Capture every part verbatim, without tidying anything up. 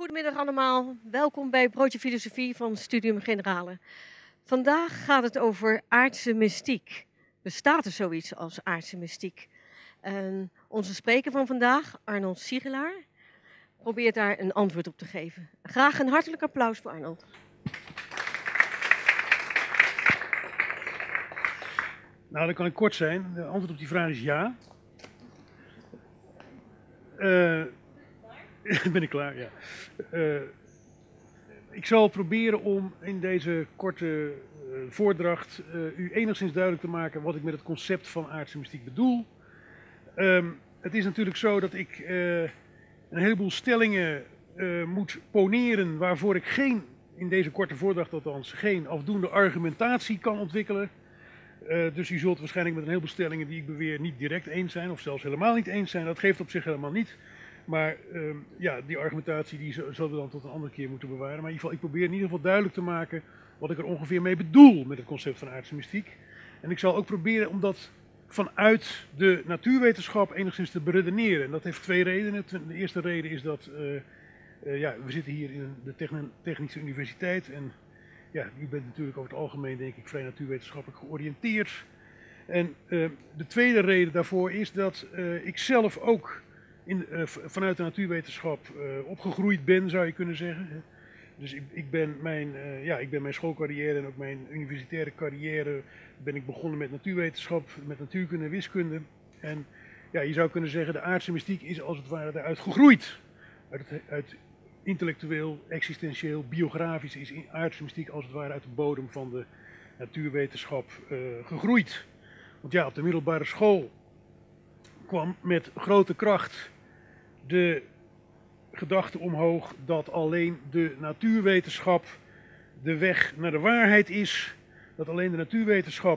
Goedemiddag allemaal, welkom bij Broodje Filosofie van Studium Generale. Vandaag gaat het over aardse mystiek. Bestaat er zoiets als aardse mystiek? En onze spreker van vandaag, Arnold Siegelaar, probeert daar een antwoord op te geven. Graag een hartelijk applaus voor Arnold. Nou, dan kan ik kort zijn. De antwoord op die vraag is ja. Uh, ben ik klaar? Ja. Uh, ik zal proberen om in deze korte uh, voordracht uh, u enigszins duidelijk te maken wat ik met het concept van aardse mystiek bedoel. Um, het is natuurlijk zo dat ik uh, een heleboel stellingen uh, moet poneren waarvoor ik geen, in deze korte voordracht althans, geen afdoende argumentatie kan ontwikkelen. Uh, dus u zult waarschijnlijk met een heleboel stellingen die ik beweer niet direct eens zijn, of zelfs helemaal niet eens zijn. Dat geeft op zich helemaal niet. Maar uh, ja, die argumentatie die zullen we dan tot een andere keer moeten bewaren. Maar in ieder geval, ik probeer in ieder geval duidelijk te maken wat ik er ongeveer mee bedoel met het concept van aardse mystiek. En ik zal ook proberen om dat vanuit de natuurwetenschap enigszins te beredeneren. En dat heeft twee redenen. De eerste reden is dat uh, uh, ja, we zitten hier in de Technische Universiteit en ja, u bent natuurlijk over het algemeen, denk ik, vrij natuurwetenschappelijk georiënteerd. En uh, de tweede reden daarvoor is dat uh, ik zelf ook in, uh, vanuit de natuurwetenschap uh, opgegroeid ben, zou je kunnen zeggen. Dus ik, ik, ben mijn, uh, ja, ik ben mijn schoolcarrière en ook mijn universitaire carrière ben ik begonnen met natuurwetenschap, met natuurkunde en wiskunde. En ja, je zou kunnen zeggen, de aardse mystiek is als het ware daaruit gegroeid. Uit, het, uit intellectueel, existentieel, biografisch is aardse mystiek als het ware uit de bodem van de natuurwetenschap uh, gegroeid. Want ja, op de middelbare school kwam met grote kracht de gedachte omhoog dat alleen de natuurwetenschap de weg naar de waarheid is. Dat alleen de natuurwetenschap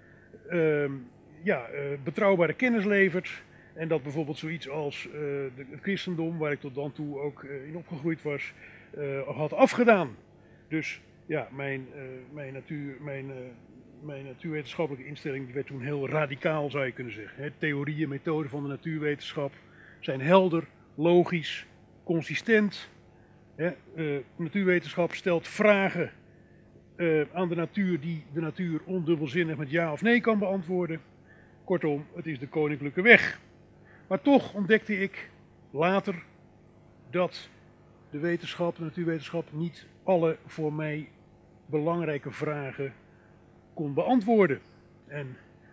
uh, ja, uh, betrouwbare kennis levert. En dat bijvoorbeeld zoiets als uh, de, het christendom, waar ik tot dan toe ook uh, in opgegroeid was, uh, had afgedaan. Dus ja, mijn, uh, mijn, natuur, mijn, uh, mijn natuurwetenschappelijke instelling die werd toen heel radicaal, zou je kunnen zeggen. He, theorieën, methoden van de natuurwetenschap zijn helder, logisch, consistent. He, uh, natuurwetenschap stelt vragen uh, aan de natuur die de natuur ondubbelzinnig met ja of nee kan beantwoorden. Kortom, het is de koninklijke weg. Maar toch ontdekte ik later dat de wetenschap, de natuurwetenschap, niet alle voor mij belangrijke vragen kon beantwoorden. En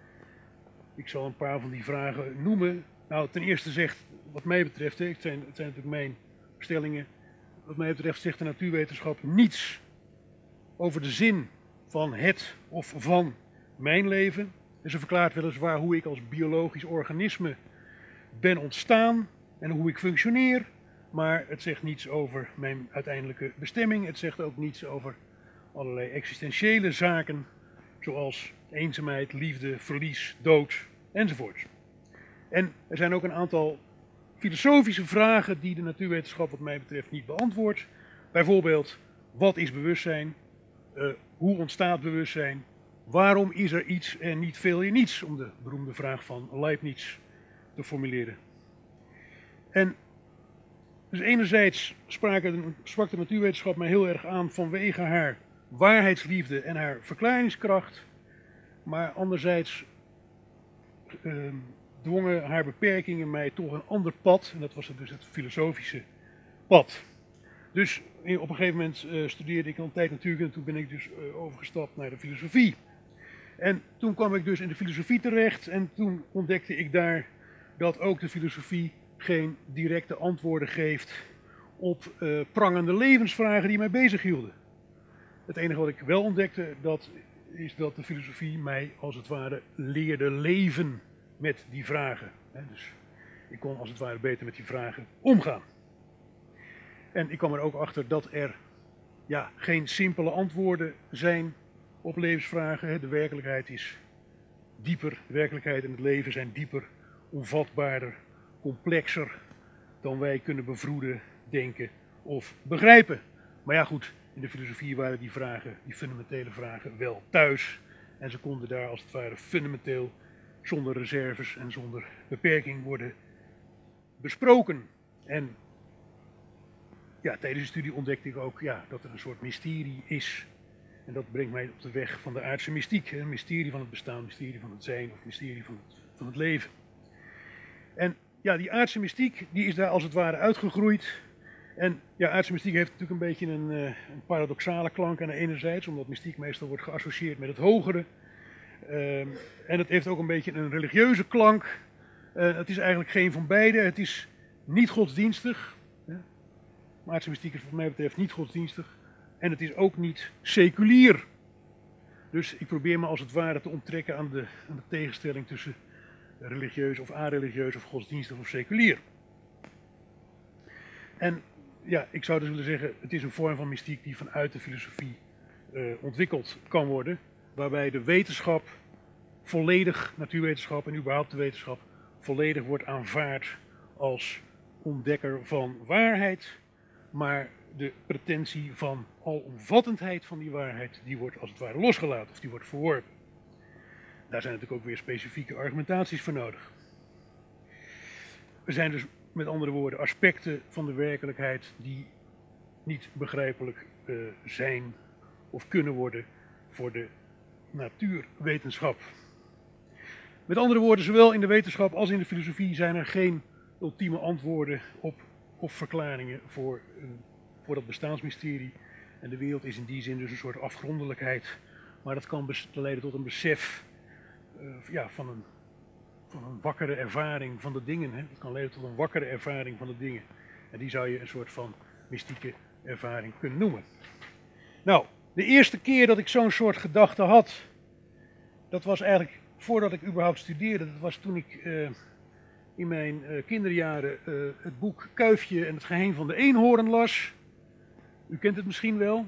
ik zal een paar van die vragen noemen. Nou, ten eerste zegt, wat mij betreft, het zijn, het zijn natuurlijk mijn stellingen, wat mij betreft zegt de natuurwetenschap niets over de zin van het of van mijn leven. En ze verklaart weliswaar hoe ik als biologisch organisme ben ontstaan en hoe ik functioneer, maar het zegt niets over mijn uiteindelijke bestemming. Het zegt ook niets over allerlei existentiële zaken, zoals eenzaamheid, liefde, verlies, dood enzovoort. En er zijn ook een aantal filosofische vragen die de natuurwetenschap wat mij betreft niet beantwoordt. Bijvoorbeeld, wat is bewustzijn? Uh, hoe ontstaat bewustzijn? Waarom is er iets en niet veel in niets? Om de beroemde vraag van Leibniz te formuleren. En dus enerzijds sprak de, sprak de natuurwetenschap mij heel erg aan vanwege haar waarheidsliefde en haar verklaringskracht, maar anderzijds uh, dwongen haar beperkingen mij toch een ander pad, en dat was dus het filosofische pad. Dus op een gegeven moment uh, studeerde ik al een tijd natuurkunde en toen ben ik dus uh, overgestapt naar de filosofie. En toen kwam ik dus in de filosofie terecht en toen ontdekte ik daar dat ook de filosofie geen directe antwoorden geeft op uh, prangende levensvragen die mij bezighielden. Het enige wat ik wel ontdekte, dat is dat de filosofie mij als het ware leerde leven met die vragen. Dus ik kon als het ware beter met die vragen omgaan. En ik kwam er ook achter dat er ja, geen simpele antwoorden zijn op levensvragen. De werkelijkheid is dieper, de werkelijkheid en het leven zijn dieper, omvatbaarder, complexer dan wij kunnen bevroeden, denken of begrijpen. Maar ja goed, in de filosofie waren die vragen, die fundamentele vragen, wel thuis. En ze konden daar als het ware fundamenteel, zonder reserves en zonder beperking worden besproken. En ja, tijdens de studie ontdekte ik ook ja, dat er een soort mysterie is. En dat brengt mij op de weg van de aardse mystiek. Een mysterie van het bestaan, een mysterie van het zijn of een mysterie van het, van het leven. En ja, die aardse mystiek die is daar als het ware uitgegroeid. En ja, aardse mystiek heeft natuurlijk een beetje een, uh, een paradoxale klank aan de enerzijds, omdat mystiek meestal wordt geassocieerd met het hogere. Uh, en het heeft ook een beetje een religieuze klank. Uh, het is eigenlijk geen van beide. Het is niet godsdienstig. Ja. Aardse mystiek is wat mij betreft niet godsdienstig. En het is ook niet seculier. Dus ik probeer me als het ware te onttrekken aan de, aan de tegenstelling tussen religieus of areligieus of godsdienstig of seculier. En ja, ik zou dus willen zeggen, het is een vorm van mystiek die vanuit de filosofie uh, ontwikkeld kan worden. Waarbij de wetenschap volledig, natuurwetenschap en überhaupt de wetenschap, volledig wordt aanvaard als ontdekker van waarheid. Maar de pretentie van alomvattendheid van die waarheid, die wordt als het ware losgelaten of die wordt verworpen. Daar zijn natuurlijk ook weer specifieke argumentaties voor nodig. Er zijn dus met andere woorden aspecten van de werkelijkheid die niet begrijpelijk uh, zijn of kunnen worden voor de natuurwetenschap. Met andere woorden, zowel in de wetenschap als in de filosofie zijn er geen ultieme antwoorden op of verklaringen voor, uh, voor dat bestaansmysterie. En de wereld is in die zin dus een soort afgrondelijkheid, maar dat kan leiden tot een besef uh, ja, van, een, van een wakkere ervaring van de dingen. Hè. Dat kan leiden tot een wakkere ervaring van de dingen. En die zou je een soort van mystieke ervaring kunnen noemen. Nou, de eerste keer dat ik zo'n soort gedachte had, dat was eigenlijk voordat ik überhaupt studeerde. Dat was toen ik uh, in mijn uh, kinderjaren uh, het boek Kuifje en het geheim van de eenhoorn las. U kent het misschien wel?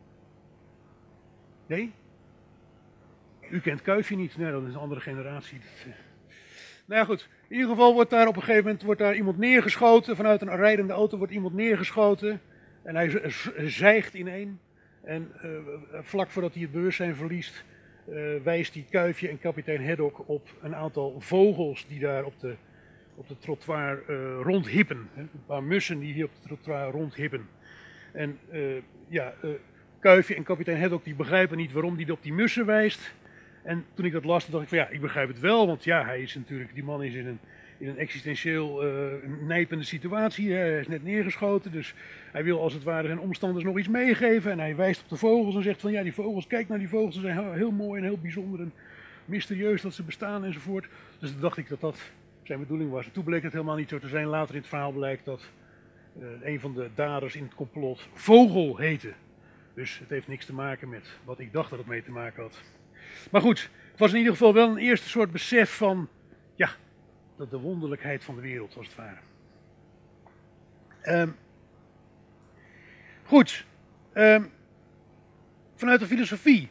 Nee? U kent Kuifje niet? Nee, dat is een andere generatie. Dat, uh... Nou ja, goed. In ieder geval wordt daar op een gegeven moment wordt daar iemand neergeschoten. Vanuit een rijdende auto wordt iemand neergeschoten. En hij zijgt ineen. En uh, vlak voordat hij het bewustzijn verliest, uh, wijst die Kuifje en kapitein Haddock op een aantal vogels die daar op de, op de trottoir uh, rondhippen. Hè? Een paar mussen die hier op de trottoir rondhippen. En uh, ja, uh, Kuifje en kapitein Haddock die begrijpen niet waarom hij op die mussen wijst. En toen ik dat las, dacht ik van ja, ik begrijp het wel, want ja, hij is natuurlijk, die man is in een, in een existentieel uh, nijpende situatie. Hij is net neergeschoten, dus hij wil als het ware zijn omstanders nog iets meegeven. En hij wijst op de vogels en zegt van ja, die vogels, kijk naar die vogels, ze zijn heel, heel mooi en heel bijzonder en mysterieus dat ze bestaan enzovoort. Dus toen dacht ik dat dat zijn bedoeling was. En toen bleek het helemaal niet zo te zijn. Later in het verhaal blijkt dat uh, een van de daders in het complot Vogel heette. Dus het heeft niks te maken met wat ik dacht dat het mee te maken had. Maar goed, het was in ieder geval wel een eerste soort besef van, ja, dat de wonderlijkheid van de wereld, als het ware. Um, goed, um, vanuit de filosofie.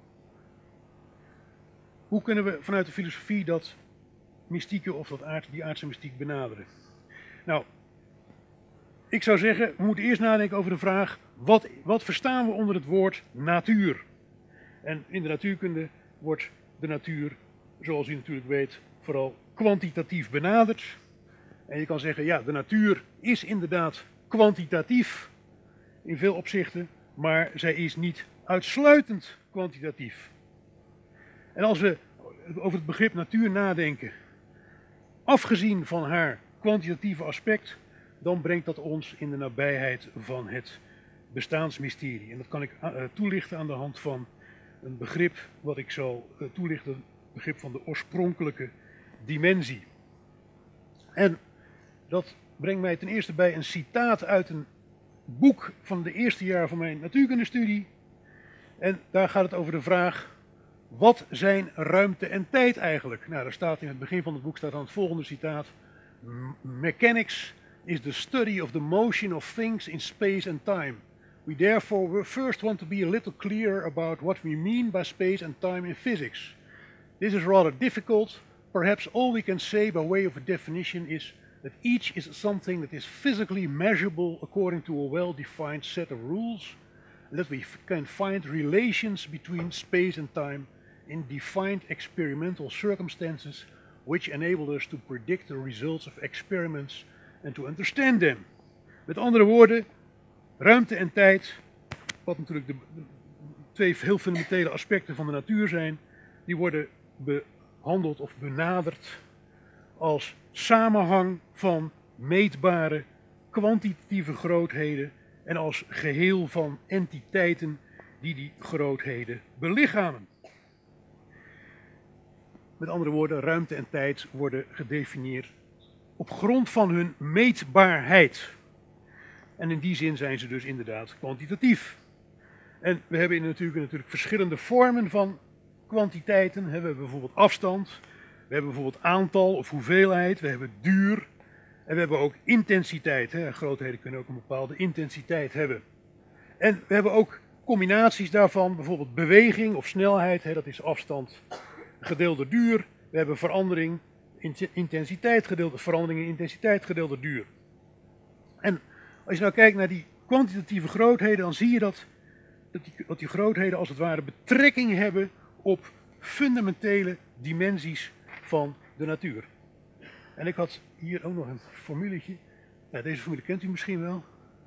Hoe kunnen we vanuit de filosofie dat mystieke of dat aard, die aardse mystiek benaderen? Nou, ik zou zeggen, we moeten eerst nadenken over de vraag, wat, wat verstaan we onder het woord natuur? En in de natuurkunde wordt de natuur, zoals u natuurlijk weet, vooral kwantitatief benaderd. En je kan zeggen, ja, de natuur is inderdaad kwantitatief in veel opzichten, maar zij is niet uitsluitend kwantitatief. En als we over het begrip natuur nadenken, afgezien van haar kwantitatieve aspect, dan brengt dat ons in de nabijheid van het bestaansmysterie. En dat kan ik toelichten aan de hand van een begrip wat ik zal toelichten, het begrip van de oorspronkelijke dimensie. En dat brengt mij ten eerste bij een citaat uit een boek van de eerste jaar van mijn natuurkundestudie. En daar gaat het over de vraag, wat zijn ruimte en tijd eigenlijk? Nou, daar staat in het begin van het boek staat dan het volgende citaat. Mechanics is the study of the motion of things in space and time. We therefore first want to be a little clearer about what we mean by space and time in physics. This is rather difficult. Perhaps all we can say by way of a definition is that each is something that is physically measurable according to a well-defined set of rules, and that we can find relations between space and time in defined experimental circumstances which enable us to predict the results of experiments and to understand them. Met andere woorden, ruimte en tijd, wat natuurlijk de, de twee heel fundamentele aspecten van de natuur zijn, die worden behandeld of benaderd als samenhang van meetbare kwantitatieve grootheden en als geheel van entiteiten die die grootheden belichamen. Met andere woorden, ruimte en tijd worden gedefinieerd op grond van hun meetbaarheid. En in die zin zijn ze dus inderdaad kwantitatief. En we hebben in de natuur natuurlijk verschillende vormen van kwantiteiten. We hebben bijvoorbeeld afstand, we hebben bijvoorbeeld aantal of hoeveelheid, we hebben duur en we hebben ook intensiteit. Grootheden kunnen ook een bepaalde intensiteit hebben. En we hebben ook combinaties daarvan, bijvoorbeeld beweging of snelheid, dat is afstand gedeeld door duur. We hebben verandering, intensiteit gedeeld, verandering in intensiteit gedeeld door duur. En als je nou kijkt naar die kwantitatieve grootheden, dan zie je dat, dat, die, dat die grootheden als het ware betrekking hebben op fundamentele dimensies van de natuur. En ik had hier ook nog een formuletje. Ja, deze formule kent u misschien wel.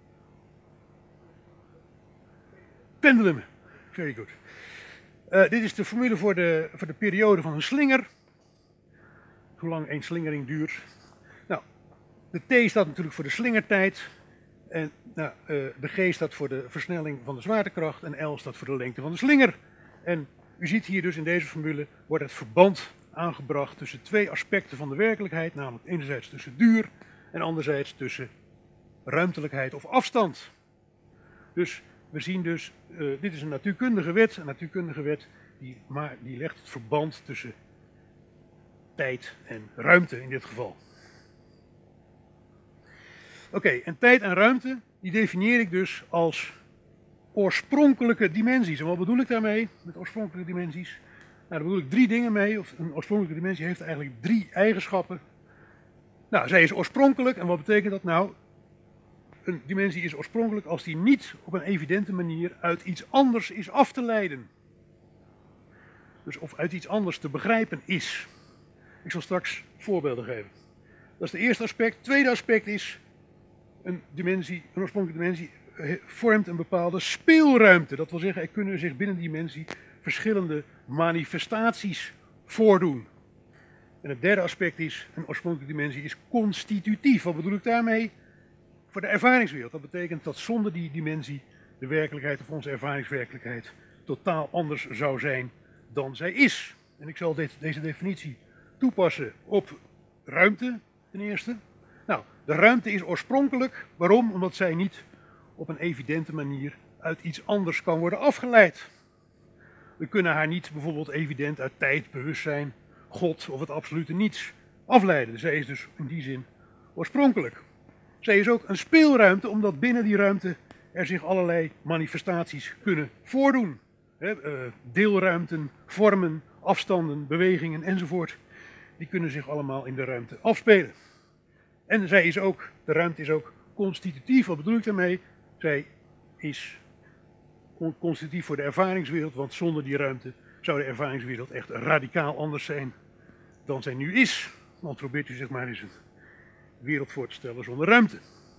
Pendulum. Very good. Uh, dit is de formule voor de, voor de periode van een slinger. Hoe lang één slingering duurt. Nou, de T staat natuurlijk voor de slingertijd. En nou, uh, de G staat voor de versnelling van de zwaartekracht. En L staat voor de lengte van de slinger. En u ziet hier dus in deze formule wordt het verband aangebracht tussen twee aspecten van de werkelijkheid. Namelijk enerzijds tussen duur en anderzijds tussen ruimtelijkheid of afstand. Dus we zien dus, uh, dit is een natuurkundige wet. Een natuurkundige wet die, maar, die legt het verband tussen tijd en ruimte in dit geval. Oké, okay, en tijd en ruimte, die definieer ik dus als oorspronkelijke dimensies. En wat bedoel ik daarmee, met oorspronkelijke dimensies? Nou, daar bedoel ik drie dingen mee. Of een oorspronkelijke dimensie heeft eigenlijk drie eigenschappen. Nou, zij is oorspronkelijk. En wat betekent dat nou? Een dimensie is oorspronkelijk als die niet op een evidente manier uit iets anders is af te leiden. Dus of uit iets anders te begrijpen is. Ik zal straks voorbeelden geven. Dat is het eerste aspect. Het tweede aspect is, een dimensie, een oorspronkelijke dimensie vormt een bepaalde speelruimte. Dat wil zeggen, er kunnen zich binnen die dimensie verschillende manifestaties voordoen. En het derde aspect is, een oorspronkelijke dimensie is constitutief. Wat bedoel ik daarmee? Voor de ervaringswereld. Dat betekent dat zonder die dimensie de werkelijkheid of onze ervaringswerkelijkheid totaal anders zou zijn dan zij is. En ik zal dit, deze definitie toepassen op ruimte ten eerste. Nou, de ruimte is oorspronkelijk. Waarom? Omdat zij niet op een evidente manier uit iets anders kan worden afgeleid. We kunnen haar niet bijvoorbeeld evident uit tijd, bewustzijn, God of het absolute niets afleiden. Zij is dus in die zin oorspronkelijk. Zij is ook een speelruimte, omdat binnen die ruimte er zich allerlei manifestaties kunnen voordoen. Deelruimten, vormen, afstanden, bewegingen enzovoort. Die kunnen zich allemaal in de ruimte afspelen. En zij is ook, de ruimte is ook constitutief. Wat bedoel ik daarmee? Zij is constitutief voor de ervaringswereld, want zonder die ruimte zou de ervaringswereld echt radicaal anders zijn dan zij nu is. Want probeert u zich maar eens een wereld voor te stellen zonder ruimte.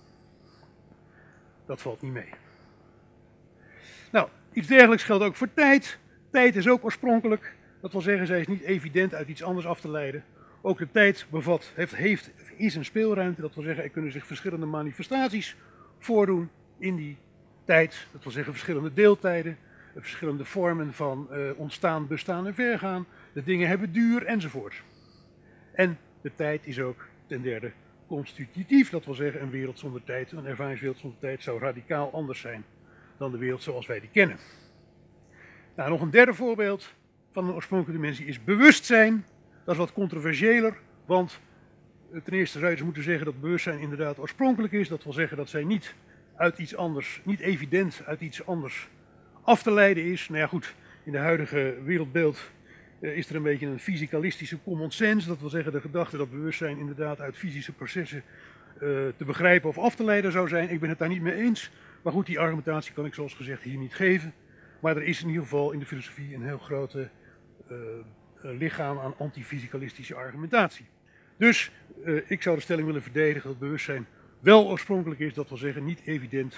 Dat valt niet mee. Nou, iets dergelijks geldt ook voor tijd. Tijd is ook oorspronkelijk. Dat wil zeggen, zij is niet evident uit iets anders af te leiden. Ook de tijd bevat, heeft, heeft, is een speelruimte. Dat wil zeggen, er kunnen zich verschillende manifestaties voordoen in die tijd. Dat wil zeggen, verschillende deeltijden, verschillende vormen van uh, ontstaan, bestaan en vergaan. De dingen hebben duur enzovoort. En de tijd is ook ten derde constitutief. Dat wil zeggen, een wereld zonder tijd, een ervaringswereld zonder tijd zou radicaal anders zijn dan de wereld zoals wij die kennen. Nou, nog een derde voorbeeld van een oorspronkelijke dimensie is bewustzijn. Dat is wat controversiëler, want ten eerste zou je dus moeten zeggen dat bewustzijn inderdaad oorspronkelijk is. Dat wil zeggen dat zij niet uit iets anders, niet evident uit iets anders af te leiden is. Nou ja goed, in de huidige wereldbeeld uh, is er een beetje een fysicalistische common sense. Dat wil zeggen de gedachte dat bewustzijn inderdaad uit fysische processen uh, te begrijpen of af te leiden zou zijn. Ik ben het daar niet mee eens. Maar goed, die argumentatie kan ik zoals gezegd hier niet geven. Maar er is in ieder geval in de filosofie een heel grote uh, lichaam aan antifysicalistische argumentatie. Dus uh, ik zou de stelling willen verdedigen dat bewustzijn wel oorspronkelijk is. Dat wil zeggen niet evident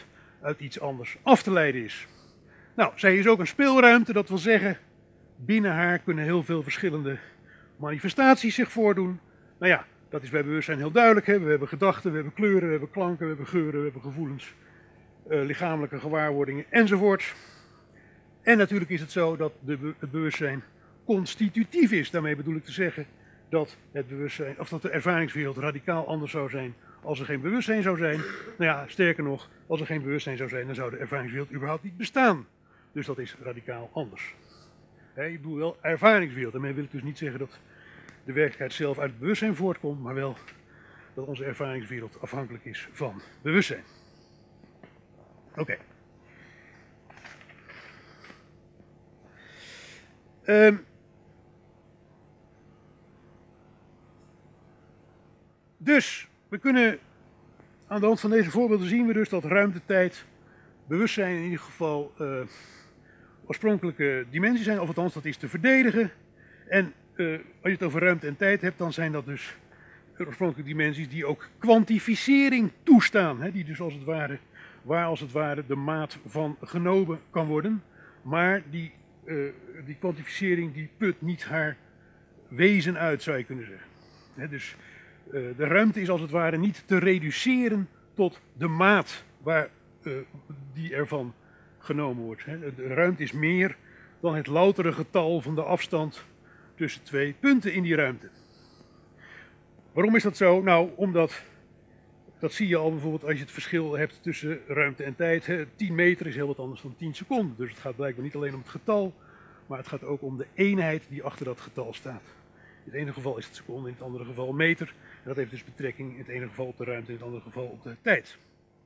uit iets anders af te leiden is. Nou, zij is ook een speelruimte, dat wil zeggen, binnen haar kunnen heel veel verschillende manifestaties zich voordoen. Nou ja, dat is bij bewustzijn heel duidelijk. Hè? We hebben gedachten, we hebben kleuren, we hebben klanken, we hebben geuren, we hebben gevoelens, uh, lichamelijke gewaarwordingen enzovoort. En natuurlijk is het zo dat de, het bewustzijn constitutief is. Daarmee bedoel ik te zeggen dat het bewustzijn, of dat de ervaringswereld radicaal anders zou zijn als er geen bewustzijn zou zijn. Nou ja, sterker nog, als er geen bewustzijn zou zijn, dan zou de ervaringswereld überhaupt niet bestaan. Dus dat is radicaal anders. He, ik bedoel wel ervaringswereld. Daarmee wil ik dus niet zeggen dat de werkelijkheid zelf uit het bewustzijn voortkomt, maar wel dat onze ervaringswereld afhankelijk is van bewustzijn. Oké. Okay. Um, dus, we kunnen aan de hand van deze voorbeelden zien we dus dat ruimte-tijd, bewustzijn in ieder geval uh, oorspronkelijke dimensies zijn, of althans dat is te verdedigen. En uh, als je het over ruimte en tijd hebt, dan zijn dat dus oorspronkelijke dimensies die ook kwantificering toestaan. Hè, die dus als het ware, waar als het ware de maat van genomen kan worden. Maar die, uh, die kwantificering die put niet haar wezen uit, zou je kunnen zeggen. Hè, dus uh, de ruimte is als het ware niet te reduceren tot de maat waar, uh, die ervan genomen wordt. Hè. De ruimte is meer dan het loutere getal van de afstand tussen twee punten in die ruimte. Waarom is dat zo? Nou, omdat, dat zie je al bijvoorbeeld als je het verschil hebt tussen ruimte en tijd. Hè. tien meter is heel wat anders dan tien seconden. Dus het gaat blijkbaar niet alleen om het getal, maar het gaat ook om de eenheid die achter dat getal staat. In het ene geval is het seconde, in het andere geval meter. En dat heeft dus betrekking in het ene geval op de ruimte, in het andere geval op de tijd.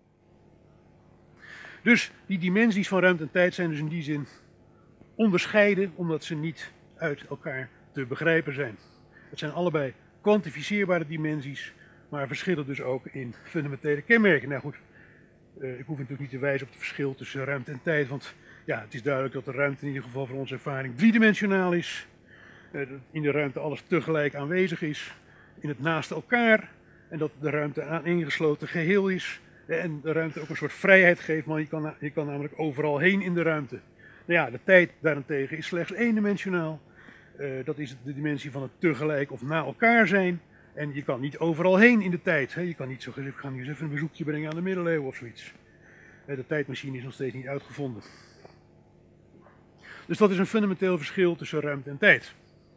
Dus die dimensies van ruimte en tijd zijn dus in die zin onderscheiden, omdat ze niet uit elkaar te begrijpen zijn. Het zijn allebei kwantificeerbare dimensies, maar verschillen dus ook in fundamentele kenmerken. Nou goed, uh, ik hoef natuurlijk niet te wijzen op het verschil tussen ruimte en tijd, want ja, het is duidelijk dat de ruimte in ieder geval voor onze ervaring driedimensionaal is. Uh, dat in de ruimte alles tegelijk aanwezig is, in het naast elkaar, en dat de ruimte een aaneengesloten geheel is. En de ruimte ook een soort vrijheid geeft, want je kan, je kan namelijk overal heen in de ruimte. Nou ja, de tijd daarentegen is slechts eendimensionaal. Uh, dat is de dimensie van het tegelijk of na elkaar zijn. En je kan niet overal heen in de tijd. Hè. Je kan niet zo gezegd, ik ga nu eens even een bezoekje brengen aan de middeleeuwen of zoiets. Uh, de tijdmachine is nog steeds niet uitgevonden. Dus dat is een fundamenteel verschil tussen ruimte en tijd.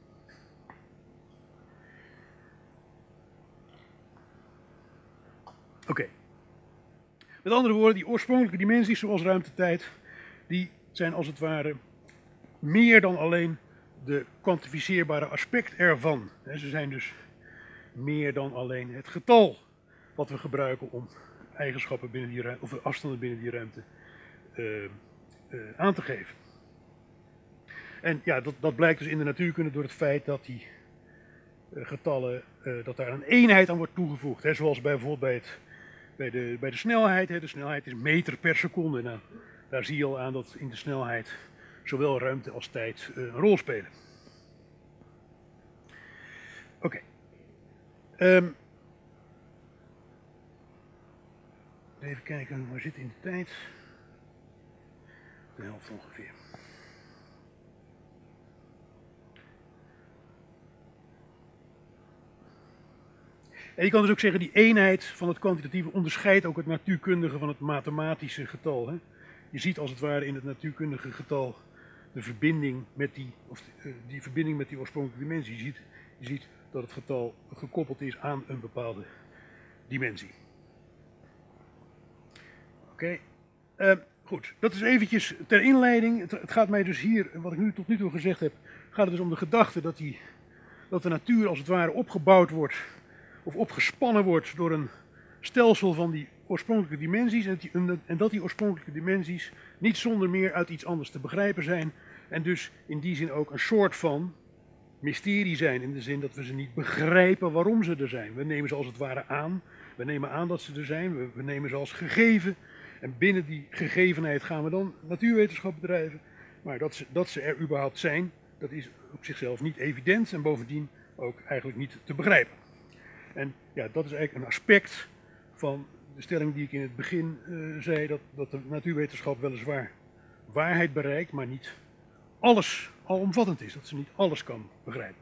Oké. Okay. Met andere woorden, die oorspronkelijke dimensies zoals ruimte-tijd, die zijn als het ware meer dan alleen de kwantificeerbare aspect ervan. Ze zijn dus meer dan alleen het getal wat we gebruiken om eigenschappen binnen die ruimte, of afstanden binnen die ruimte uh, uh, aan te geven. En ja, dat, dat blijkt dus in de natuurkunde door het feit dat die uh, getallen, uh, dat daar een eenheid aan wordt toegevoegd. Hè, zoals bijvoorbeeld bij het Bij de, bij de snelheid, hè, de snelheid is meter per seconde. Nou, daar zie je al aan dat in de snelheid zowel ruimte als tijd uh, een rol spelen. Oké. Okay. Um, even kijken, waar zit in de tijd? De helft ongeveer. En je kan dus ook zeggen, die eenheid van het kwantitatieve onderscheidt ook het natuurkundige van het mathematische getal. Hè? Je ziet als het ware in het natuurkundige getal de verbinding met die, of die, die verbinding met die oorspronkelijke dimensie. Je ziet, je ziet dat het getal gekoppeld is aan een bepaalde dimensie. Oké, okay. uh, goed. Dat is eventjes ter inleiding. Het, het gaat mij dus hier, wat ik nu tot nu toe gezegd heb, gaat het dus om de gedachte dat, die, dat de natuur als het ware opgebouwd wordt, of opgespannen wordt door een stelsel van die oorspronkelijke dimensies en, die, en dat die oorspronkelijke dimensies niet zonder meer uit iets anders te begrijpen zijn en dus in die zin ook een soort van mysterie zijn, in de zin dat we ze niet begrijpen waarom ze er zijn. We nemen ze als het ware aan, we nemen aan dat ze er zijn, we, we nemen ze als gegeven en binnen die gegevenheid gaan we dan natuurwetenschap bedrijven, maar dat ze, dat ze er überhaupt zijn, dat is op zichzelf niet evident en bovendien ook eigenlijk niet te begrijpen. En ja, dat is eigenlijk een aspect van de stelling die ik in het begin uh, zei, dat, dat de natuurwetenschap weliswaar waarheid bereikt, maar niet alles alomvattend is, dat ze niet alles kan begrijpen.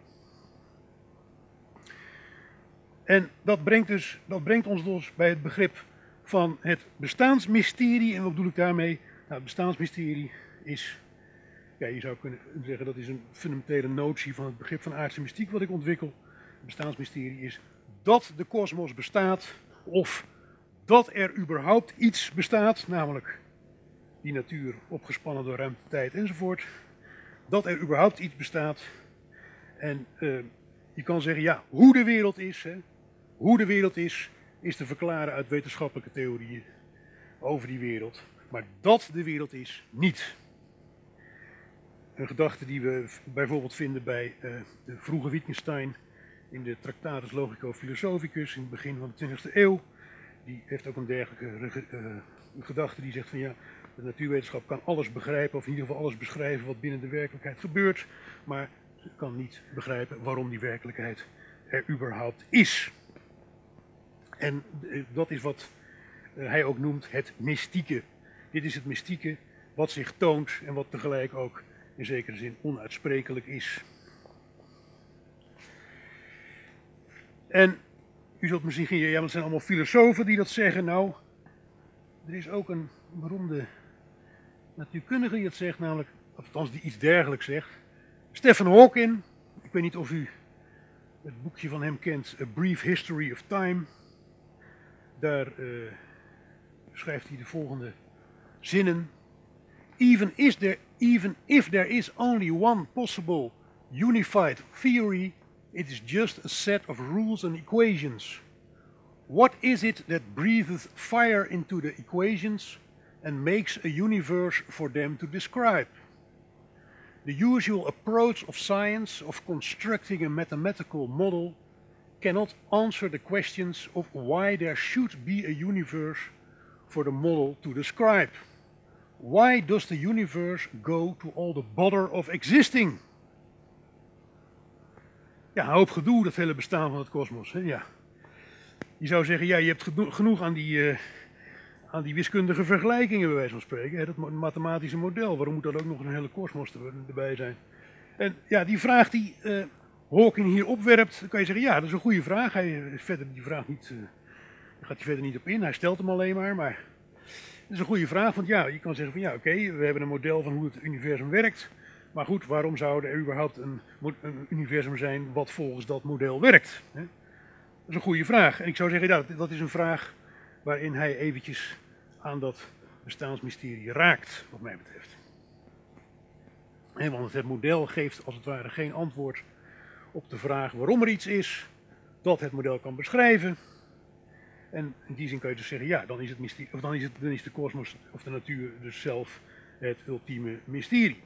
En dat brengt, dus, dat brengt ons dus bij het begrip van het bestaansmysterie. En wat bedoel ik daarmee? Nou, het bestaansmysterie is, ja, je zou kunnen zeggen dat is een fundamentele notie van het begrip van aardse mystiek wat ik ontwikkel. Het bestaansmysterie is dat de kosmos bestaat, of dat er überhaupt iets bestaat, namelijk die natuur opgespannen door ruimte, tijd enzovoort. Dat er überhaupt iets bestaat. En uh, je kan zeggen, ja, hoe de wereld is, hè, hoe de wereld is, is te verklaren uit wetenschappelijke theorieën over die wereld. Maar dat de wereld is, niet. Een gedachte die we bijvoorbeeld vinden bij uh, de vroege Wittgenstein in de Tractatus Logico Philosophicus in het begin van de twintigste eeuw. Die heeft ook een dergelijke uh, gedachte die zegt van ja, de natuurwetenschap kan alles begrijpen, of in ieder geval alles beschrijven wat binnen de werkelijkheid gebeurt, maar ze kan niet begrijpen waarom die werkelijkheid er überhaupt is. En uh, dat is wat uh, hij ook noemt het mystieke. Dit is het mystieke wat zich toont en wat tegelijk ook in zekere zin onuitsprekelijk is. En u zult misschien zeggen, ja, maar het zijn allemaal filosofen die dat zeggen. Nou, er is ook een beroemde natuurkundige die dat zegt, namelijk, of althans die iets dergelijks zegt. Stephen Hawking, ik weet niet of u het boekje van hem kent, A Brief History of Time. Daar uh, schrijft hij de volgende zinnen. Even, is there, even if there is only one possible unified theory, it is just a set of rules and equations. What is it that breathes fire into the equations and makes a universe for them to describe? The usual approach of science of constructing a mathematical model cannot answer the questions of why there should be a universe for the model to describe. Why does the universe go to all the bother of existing? Ja, een hoop gedoe, dat hele bestaan van het kosmos. Ja. Je zou zeggen, ja, je hebt geno genoeg aan die, uh, aan die wiskundige vergelijkingen, bij wijze van spreken. Hè, dat mathematische model, waarom moet dat ook nog een hele kosmos erbij zijn? En ja, die vraag die uh, Hawking hier opwerpt, dan kan je zeggen, ja, dat is een goede vraag. Hij verder die vraag niet, uh, daar gaat hij verder niet op in, hij stelt hem alleen maar, maar dat is een goede vraag, want ja, je kan zeggen van ja, oké, okay, we hebben een model van hoe het universum werkt. Maar goed, waarom zou er überhaupt een, een universum zijn wat volgens dat model werkt? Hè? Dat is een goede vraag. En ik zou zeggen, ja, dat, dat is een vraag waarin hij eventjes aan dat bestaansmysterie raakt, wat mij betreft. He, want het model geeft als het ware geen antwoord op de vraag waarom er iets is dat het model kan beschrijven. En in die zin kan je dus zeggen, ja, dan is, het mysterie, of dan is, het, dan is de kosmos of de natuur dus zelf het ultieme mysterie.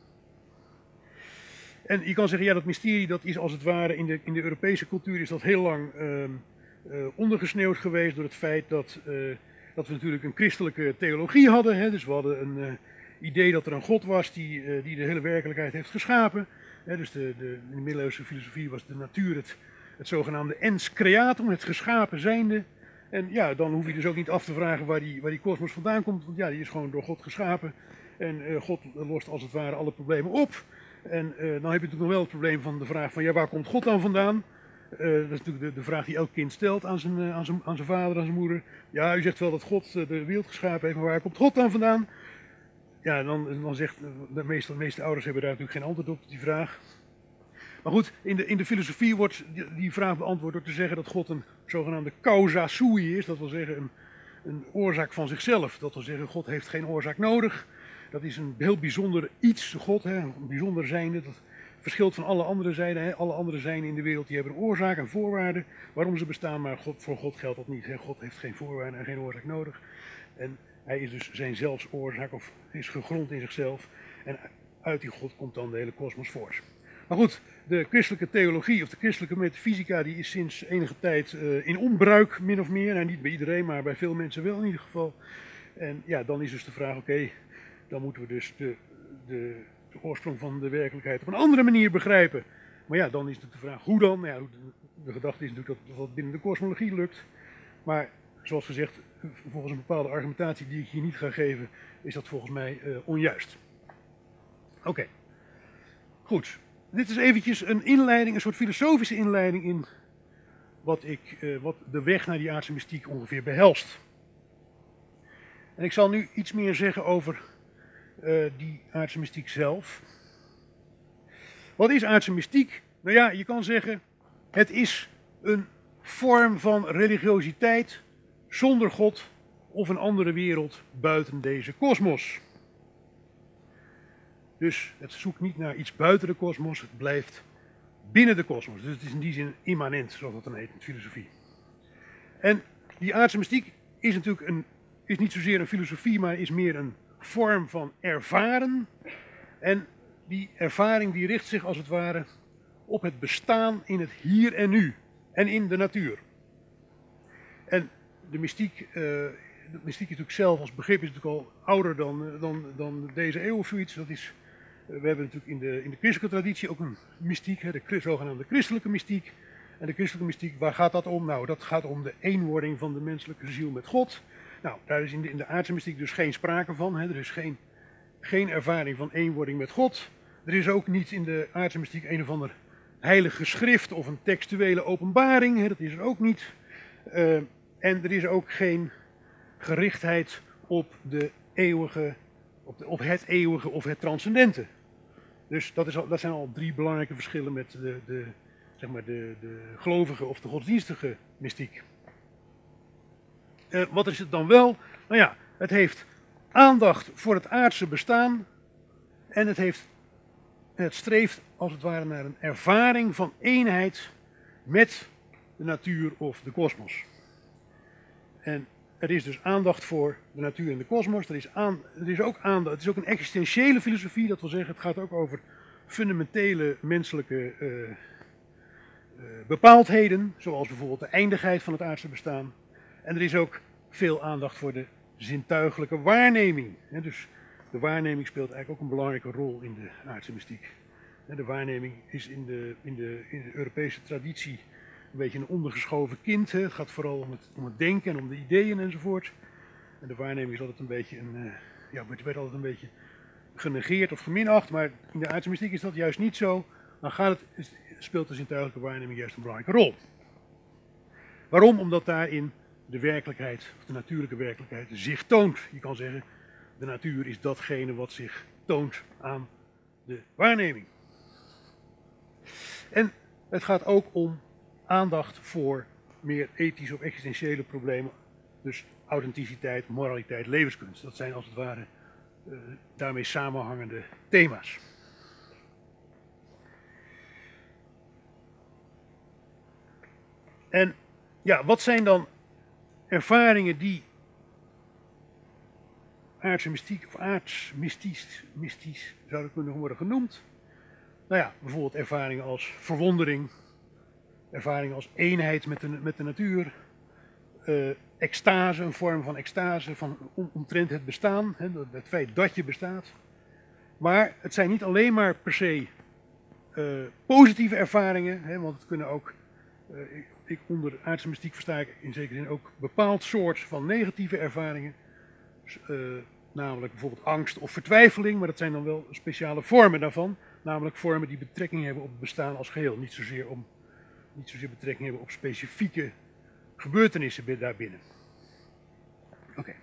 En je kan zeggen, ja, dat mysterie dat is als het ware in de, in de Europese cultuur is dat heel lang uh, uh, ondergesneeuwd geweest door het feit dat, uh, dat we natuurlijk een christelijke theologie hadden. Hè? Dus we hadden een uh, idee dat er een God was die, uh, die de hele werkelijkheid heeft geschapen. Hè? Dus de, de, in de middeleeuwse filosofie was de natuur het, het zogenaamde ens creatum, het geschapen zijnde. En ja, dan hoef je dus ook niet af te vragen waar die, waar die kosmos vandaan komt, want ja, die is gewoon door God geschapen. En uh, God lost als het ware alle problemen op. En uh, dan heb je natuurlijk nog wel het probleem van de vraag van ja, waar komt God dan vandaan? Uh, dat is natuurlijk de, de vraag die elk kind stelt aan zijn, uh, aan, zijn, aan zijn vader, aan zijn moeder. Ja, u zegt wel dat God uh, de wereld geschapen heeft, maar waar komt God dan vandaan? Ja, dan, dan zegt de meeste, de meeste ouders hebben daar natuurlijk geen antwoord op die vraag. Maar goed, in de, in de filosofie wordt die, die vraag beantwoord door te zeggen dat God een zogenaamde causa sui is. Dat wil zeggen een, een oorzaak van zichzelf. Dat wil zeggen, God heeft geen oorzaak nodig. Dat is een heel bijzonder iets, God, hè, een bijzonder zijnde. Dat verschilt van alle andere zijden. Hè. Alle andere zijden in de wereld die hebben een oorzaak en voorwaarden waarom ze bestaan, maar God, voor God geldt dat niet. Hè. God heeft geen voorwaarden en geen oorzaak nodig. En hij is dus zijn zelfs oorzaak of is gegrond in zichzelf. En uit die God komt dan de hele kosmos voort. Maar goed, de christelijke theologie of de christelijke metafysica die is sinds enige tijd uh, in onbruik, min of meer. Nou, niet bij iedereen, maar bij veel mensen wel in ieder geval. En ja, dan is dus de vraag, oké, okay, dan moeten we dus de, de, de oorsprong van de werkelijkheid op een andere manier begrijpen. Maar ja, dan is het de vraag, hoe dan? Nou ja, de, de gedachte is natuurlijk dat dat binnen de kosmologie lukt. Maar zoals gezegd, volgens een bepaalde argumentatie die ik hier niet ga geven, is dat volgens mij uh, onjuist. Oké, okay. Goed. Dit is eventjes een inleiding, een soort filosofische inleiding in wat, ik, uh, wat de weg naar die aardse mystiek ongeveer behelst. En ik zal nu iets meer zeggen over uh, die aardse mystiek zelf. Wat is aardse mystiek? Nou ja, je kan zeggen, het is een vorm van religiositeit zonder God of een andere wereld buiten deze kosmos. Dus het zoekt niet naar iets buiten de kosmos, het blijft binnen de kosmos. Dus het is in die zin immanent, zoals dat dan heet in de filosofie. En die aardse mystiek is natuurlijk een, is niet zozeer een filosofie, maar is meer een vorm van ervaren. En die ervaring die richt zich als het ware op het bestaan in het hier en nu en in de natuur. En de mystiek, uh, de mystiek is natuurlijk zelf als begrip is natuurlijk al ouder dan, dan, dan deze eeuw of zoiets. Dat is, uh, we hebben natuurlijk in de, in de christelijke traditie ook een mystiek, hè, de zogenaamde christelijke mystiek. En de christelijke mystiek, waar gaat dat om? Nou, dat gaat om de eenwording van de menselijke ziel met God. Nou, daar is in de, in de aardse mystiek dus geen sprake van. Hè. Er is geen, geen ervaring van eenwording met God. Er is ook niet in de aardse mystiek een of ander heilige schrift of een textuele openbaring. Hè. Dat is er ook niet. Uh, en er is ook geen gerichtheid op, de eeuwige, op, de, op het eeuwige of het transcendente. Dus dat, is al, dat zijn al drie belangrijke verschillen met de, de, zeg maar de, de gelovige of de godsdienstige mystiek. Uh, wat is het dan wel? Nou ja, het heeft aandacht voor het aardse bestaan en het, heeft, het streeft als het ware naar een ervaring van eenheid met de natuur of de kosmos. En er is dus aandacht voor de natuur en de kosmos. Er is, aan, er is ook aandacht, het is ook een existentiële filosofie, dat wil zeggen, het gaat ook over fundamentele menselijke uh, uh, bepaaldheden, zoals bijvoorbeeld de eindigheid van het aardse bestaan. En er is ook veel aandacht voor de zintuigelijke waarneming. En dus de waarneming speelt eigenlijk ook een belangrijke rol in de aardse mystiek. En de waarneming is in de, in de, in de Europese traditie een beetje een ondergeschoven kind. Hè. Het gaat vooral om het, om het denken en om de ideeën enzovoort. En de waarneming is altijd een beetje een, uh, ja, werd altijd een beetje genegeerd of geminacht, maar in de aardse mystiek is dat juist niet zo. Dan gaat het, speelt de zintuigelijke waarneming juist een belangrijke rol. Waarom? Omdat daarin de werkelijkheid, of de natuurlijke werkelijkheid, zich toont. Je kan zeggen, de natuur is datgene wat zich toont aan de waarneming. En het gaat ook om aandacht voor meer ethische of existentiële problemen. Dus authenticiteit, moraliteit, levenskunst. Dat zijn als het ware uh, daarmee samenhangende thema's. En ja, wat zijn dan ervaringen die aardse mystiek of aardsmystisch mystisch zouden kunnen worden genoemd? Nou ja, bijvoorbeeld ervaringen als verwondering, ervaringen als eenheid met de, met de natuur, uh, extase, een vorm van extase van om, omtrent het bestaan, hè, het feit dat je bestaat. Maar het zijn niet alleen maar per se uh, positieve ervaringen, hè, want het kunnen ook, uh, ik, ik onder aardse mystiek versta ik in zekere zin ook bepaald soort van negatieve ervaringen. Dus, uh, namelijk bijvoorbeeld angst of vertwijfeling, maar dat zijn dan wel speciale vormen daarvan. Namelijk vormen die betrekking hebben op het bestaan als geheel. Niet zozeer, om, niet zozeer betrekking hebben op specifieke gebeurtenissen daarbinnen. Oké. Okay.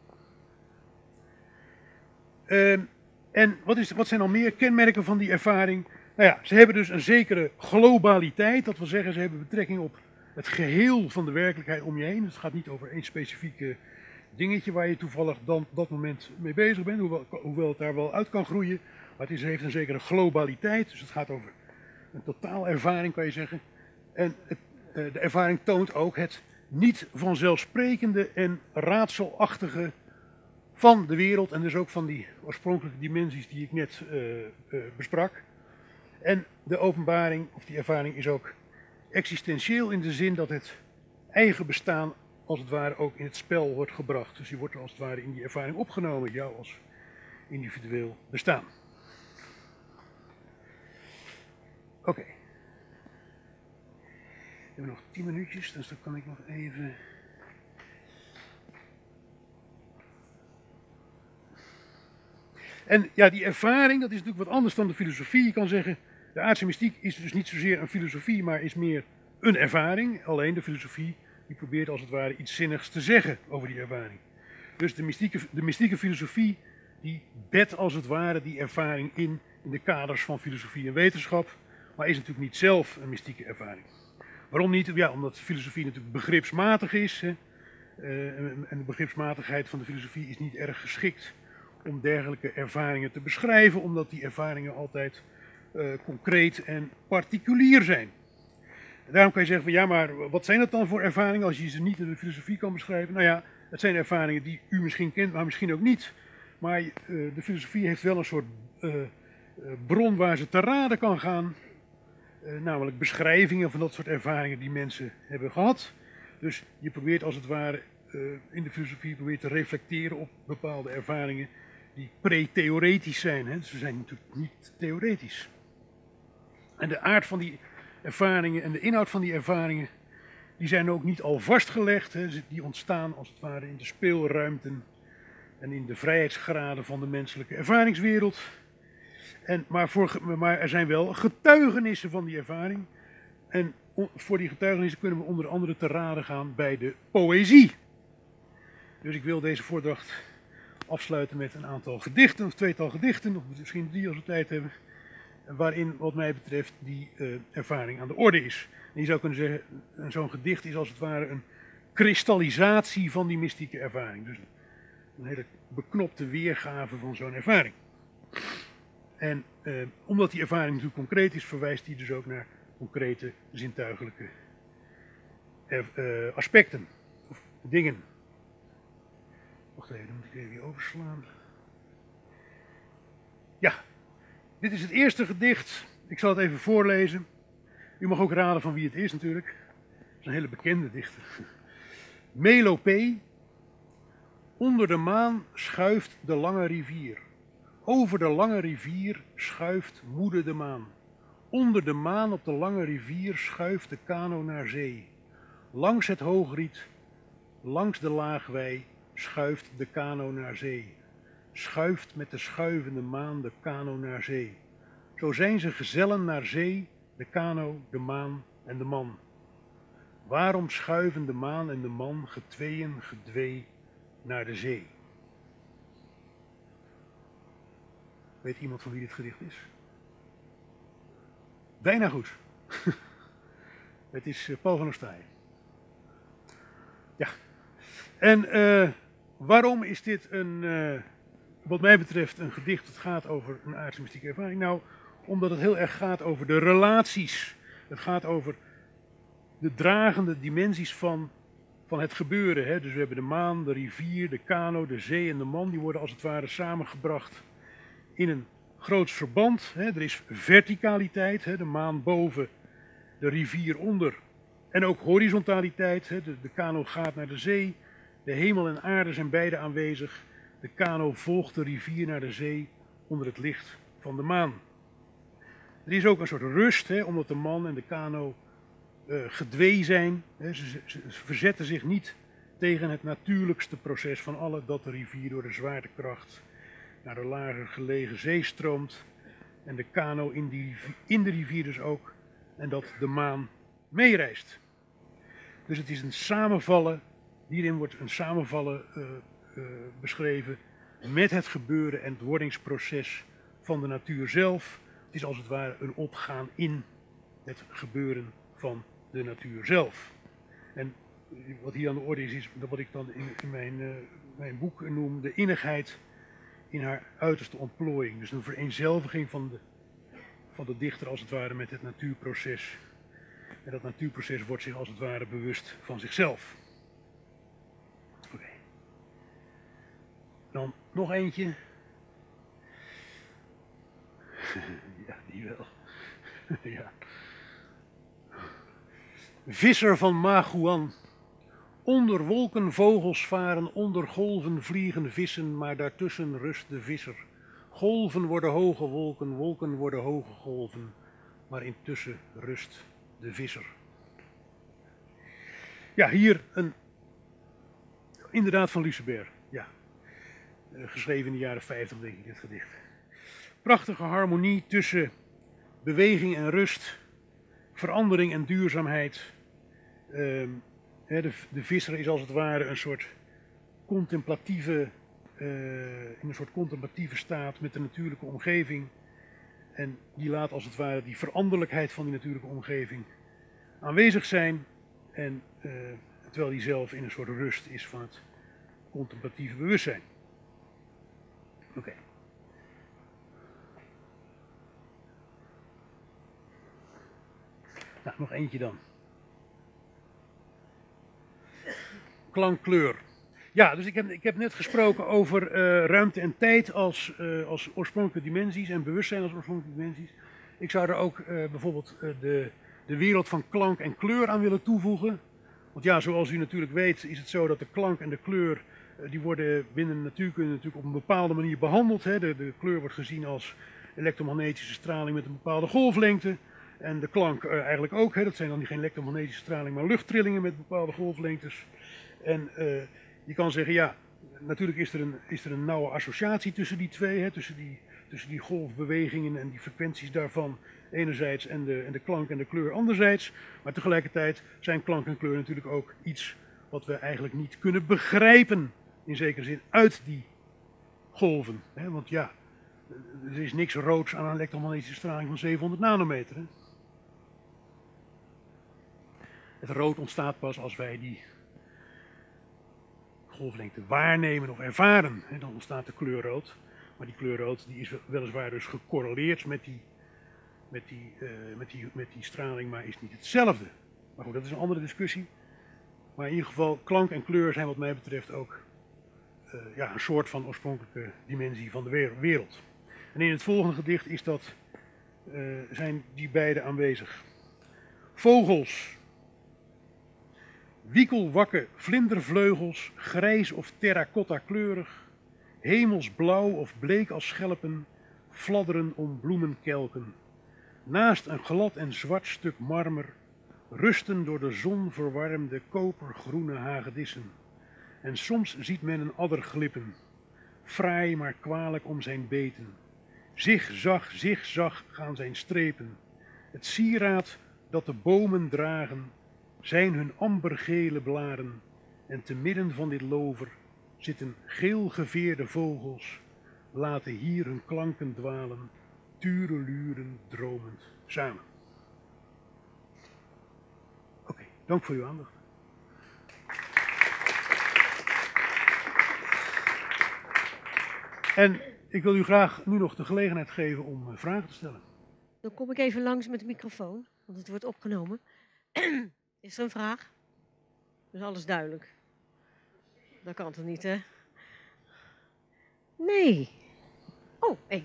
Uh, en wat, is, wat zijn dan meer kenmerken van die ervaring? Nou ja, ze hebben dus een zekere globaliteit. Dat wil zeggen, ze hebben betrekking op het geheel van de werkelijkheid om je heen. Dus het gaat niet over één specifieke dingetje waar je toevallig dan op dat moment mee bezig bent. Hoewel, hoewel het daar wel uit kan groeien. Maar het is, heeft een zekere globaliteit. Dus het gaat over een totaalervaring, kan je zeggen. En het, de ervaring toont ook het niet vanzelfsprekende en raadselachtige van de wereld. En dus ook van die oorspronkelijke dimensies die ik net uh, uh, besprak. En de openbaring, of die ervaring, is ook existentieel in de zin dat het eigen bestaan als het ware ook in het spel wordt gebracht. Dus je wordt als het ware in die ervaring opgenomen, jou als individueel bestaan. Oké. Okay. We hebben nog tien minuutjes, dus dan kan ik nog even En ja, die ervaring, dat is natuurlijk wat anders dan de filosofie. Je kan zeggen, de aardse mystiek is dus niet zozeer een filosofie, maar is meer een ervaring. Alleen de filosofie, die probeert als het ware iets zinnigs te zeggen over die ervaring. Dus de mystieke, de mystieke filosofie, die bedt als het ware die ervaring in, in de kaders van filosofie en wetenschap, maar is natuurlijk niet zelf een mystieke ervaring. Waarom niet? Ja, omdat filosofie natuurlijk begripsmatig is. Hè. Uh, en de begripsmatigheid van de filosofie is niet erg geschikt om dergelijke ervaringen te beschrijven, omdat die ervaringen altijd uh, concreet en particulier zijn. En daarom kan je zeggen van ja, maar wat zijn dat dan voor ervaringen als je ze niet in de filosofie kan beschrijven? Nou ja, het zijn ervaringen die u misschien kent, maar misschien ook niet. Maar uh, de filosofie heeft wel een soort uh, uh, bron waar ze te raden kan gaan. Uh, namelijk beschrijvingen van dat soort ervaringen die mensen hebben gehad. Dus je probeert als het ware uh, in de filosofie probeert te reflecteren op bepaalde ervaringen die pre-theoretisch zijn. Hè? Dus ze zijn natuurlijk niet theoretisch. En de aard van die ervaringen en de inhoud van die ervaringen, die zijn ook niet al vastgelegd. Hè? Die ontstaan als het ware in de speelruimten en in de vrijheidsgraden van de menselijke ervaringswereld. En, maar, voor, maar er zijn wel getuigenissen van die ervaring. En voor die getuigenissen kunnen we onder andere te raden gaan bij de poëzie. Dus ik wil deze voordracht afsluiten met een aantal gedichten, of tweetal gedichten, of misschien drie als we tijd hebben, waarin wat mij betreft die uh, ervaring aan de orde is. En je zou kunnen zeggen, zo'n gedicht is als het ware een kristallisatie van die mystieke ervaring. Dus een hele beknopte weergave van zo'n ervaring. En uh, omdat die ervaring natuurlijk concreet is, verwijst die dus ook naar concrete zintuigelijke uh, aspecten of dingen. Wacht even, dan moet ik even hier overslaan. Ja, dit is het eerste gedicht. Ik zal het even voorlezen. U mag ook raden van wie het is natuurlijk. Het is een hele bekende dichter. Melopee. Onder de maan schuift de lange rivier. Over de lange rivier schuift moeder de maan. Onder de maan op de lange rivier schuift de kano naar zee. Langs het hoogriet, langs de laagwei, schuift de kano naar zee. Schuift met de schuivende maan de kano naar zee. Zo zijn ze gezellen naar zee, de kano, de maan en de man. Waarom schuiven de maan en de man getweeën gedwee naar de zee? Weet iemand van wie dit gedicht is? Bijna goed. Het is uh, Paul van Ostaaien. Ja. En uh, waarom is dit een, uh, wat mij betreft, een gedicht dat gaat over een aardse mystieke ervaring? Nou, omdat het heel erg gaat over de relaties. Het gaat over de dragende dimensies van, van het gebeuren. Hè? Dus we hebben de maan, de rivier, de kano, de zee en de man. Die worden als het ware samengebracht in een groots verband. Hè. Er is verticaliteit, hè, de maan boven, de rivier onder. En ook horizontaliteit, hè, de, de kano gaat naar de zee. De hemel en aarde zijn beide aanwezig. De kano volgt de rivier naar de zee onder het licht van de maan. Er is ook een soort rust, hè, omdat de man en de kano uh, gedwee zijn. Hè. Ze, ze, ze verzetten zich niet tegen het natuurlijkste proces van alle, dat de rivier door de zwaartekracht naar de lager gelegen zee stroomt en de kano in, die, in de rivier dus ook en dat de maan meereist. Dus het is een samenvallen, hierin wordt een samenvallen uh, uh, beschreven met het gebeuren en het wordingsproces van de natuur zelf. Het is als het ware een opgaan in het gebeuren van de natuur zelf. En wat hier aan de orde is, is wat ik dan in, in mijn, uh, mijn boek noem de innigheid in haar uiterste ontplooiing. Dus een vereenzelviging van de, van de dichter als het ware met het natuurproces. En dat natuurproces wordt zich als het ware bewust van zichzelf. Oké. Okay. Dan nog eentje. Ja, die wel. Ja. Visser van Maguan. Onder wolken vogels varen, onder golven vliegen vissen, maar daartussen rust de visser. Golven worden hoge wolken, wolken worden hoge golven, maar intussen rust de visser. Ja, hier een, inderdaad van Lucebert, ja. Uh, geschreven in de jaren vijftig, denk ik, dit gedicht. Prachtige harmonie tussen beweging en rust, verandering en duurzaamheid. Uh, de, de visser is als het ware een soort contemplatieve, uh, in een soort contemplatieve staat met de natuurlijke omgeving. En die laat als het ware die veranderlijkheid van die natuurlijke omgeving aanwezig zijn. En uh, terwijl hij zelf in een soort rust is van het contemplatieve bewustzijn. Oké. Okay. Nou, nog eentje dan. Klankkleur. Ja, dus ik heb, ik heb net gesproken over uh, ruimte en tijd als, uh, als oorspronkelijke dimensies en bewustzijn als oorspronkelijke dimensies. Ik zou er ook uh, bijvoorbeeld uh, de, de wereld van klank en kleur aan willen toevoegen. Want ja, zoals u natuurlijk weet is het zo dat de klank en de kleur, uh, die worden binnen de natuurkunde natuurlijk op een bepaalde manier behandeld. Hè. De, de kleur wordt gezien als elektromagnetische straling met een bepaalde golflengte. En de klank uh, eigenlijk ook, hè. Dat zijn dan geen elektromagnetische straling, maar luchttrillingen met bepaalde golflengtes. En uh, je kan zeggen, ja, natuurlijk is er een, is er een nauwe associatie tussen die twee, hè, tussen, die, tussen die golfbewegingen en die frequenties daarvan enerzijds en de, en de klank en de kleur anderzijds. Maar tegelijkertijd zijn klank en kleur natuurlijk ook iets wat we eigenlijk niet kunnen begrijpen, in zekere zin, uit die golven. Hè, want ja, er is niks roods aan een elektromagnetische straling van zevenhonderd nanometer. Hè. Het rood ontstaat pas als wij die golflengte waarnemen of ervaren. En dan ontstaat de kleur rood. Maar die kleur rood die is weliswaar dus gecorreleerd met die, met, die, uh, met, die, met die straling, maar is niet hetzelfde. Maar goed, dat is een andere discussie. Maar in ieder geval, klank en kleur zijn wat mij betreft ook uh, ja, een soort van oorspronkelijke dimensie van de wereld. En in het volgende gedicht is dat, uh, zijn die beide aanwezig. Vogels. Wiekelwakke vlindervleugels, grijs of terracotta kleurig, hemelsblauw of bleek als schelpen, fladderen om bloemenkelken. Naast een glad en zwart stuk marmer rusten door de zon verwarmde kopergroene hagedissen. En soms ziet men een adder glippen, fraai maar kwalijk om zijn beten. Zigzag, zigzag gaan zijn strepen. Het sieraad dat de bomen dragen zijn hun ambergele blaren en te midden van dit lover zitten geelgeveerde vogels, laten hier hun klanken dwalen, tureluren dromend samen. Oké, okay, dank voor uw aandacht. En ik wil u graag nu nog de gelegenheid geven om vragen te stellen. Dan kom ik even langs met de microfoon, want het wordt opgenomen. Is er een vraag? Is alles duidelijk? Dat kan toch niet, hè? Nee. Oh, één.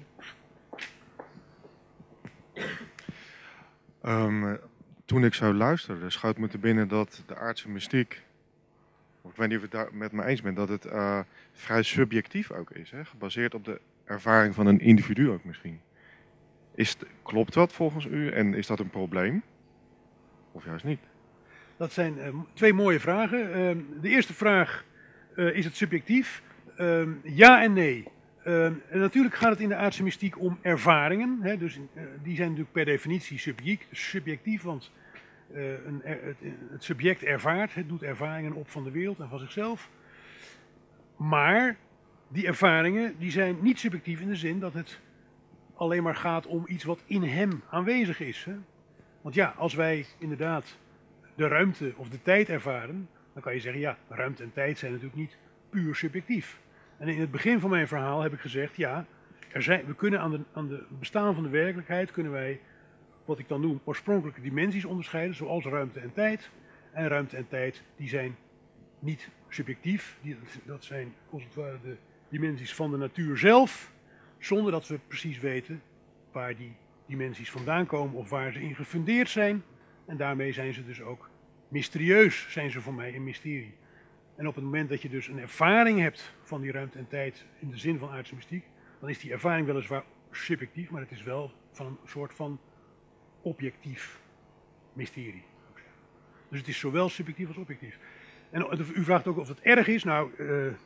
Um, toen ik zo luisterde, schoot me te binnen dat de aardse mystiek, of ik weet niet of je het daar met me eens bent, dat het uh, vrij subjectief ook is, hè? Gebaseerd op de ervaring van een individu ook misschien. Is het, klopt dat volgens u en is dat een probleem? Of juist niet? Dat zijn uh, twee mooie vragen. Uh, de eerste vraag, uh, is het subjectief? Uh, ja en nee. Uh, en natuurlijk gaat het in de aardse mystiek om ervaringen. Hè, dus, uh, die zijn natuurlijk per definitie subject, subjectief, want uh, een, het, het subject ervaart, het doet ervaringen op van de wereld en van zichzelf. Maar die ervaringen die zijn niet subjectief in de zin dat het alleen maar gaat om iets wat in hem aanwezig is. Hè. Want ja, als wij inderdaad de ruimte of de tijd ervaren, dan kan je zeggen, ja, ruimte en tijd zijn natuurlijk niet puur subjectief. En in het begin van mijn verhaal heb ik gezegd, ja, er zijn, we kunnen aan de, aan de bestaan van de werkelijkheid, kunnen wij, wat ik dan noem, oorspronkelijke dimensies onderscheiden, zoals ruimte en tijd. En ruimte en tijd, die zijn niet subjectief, die, dat zijn als het ware de dimensies van de natuur zelf, zonder dat we precies weten waar die dimensies vandaan komen of waar ze in gefundeerd zijn. En daarmee zijn ze dus ook mysterieus, zijn ze voor mij een mysterie. En op het moment dat je dus een ervaring hebt van die ruimte en tijd in de zin van aardse mystiek, dan is die ervaring weliswaar subjectief, maar het is wel van een soort van objectief mysterie. Dus het is zowel subjectief als objectief. En u vraagt ook of het erg is. Nou, uh,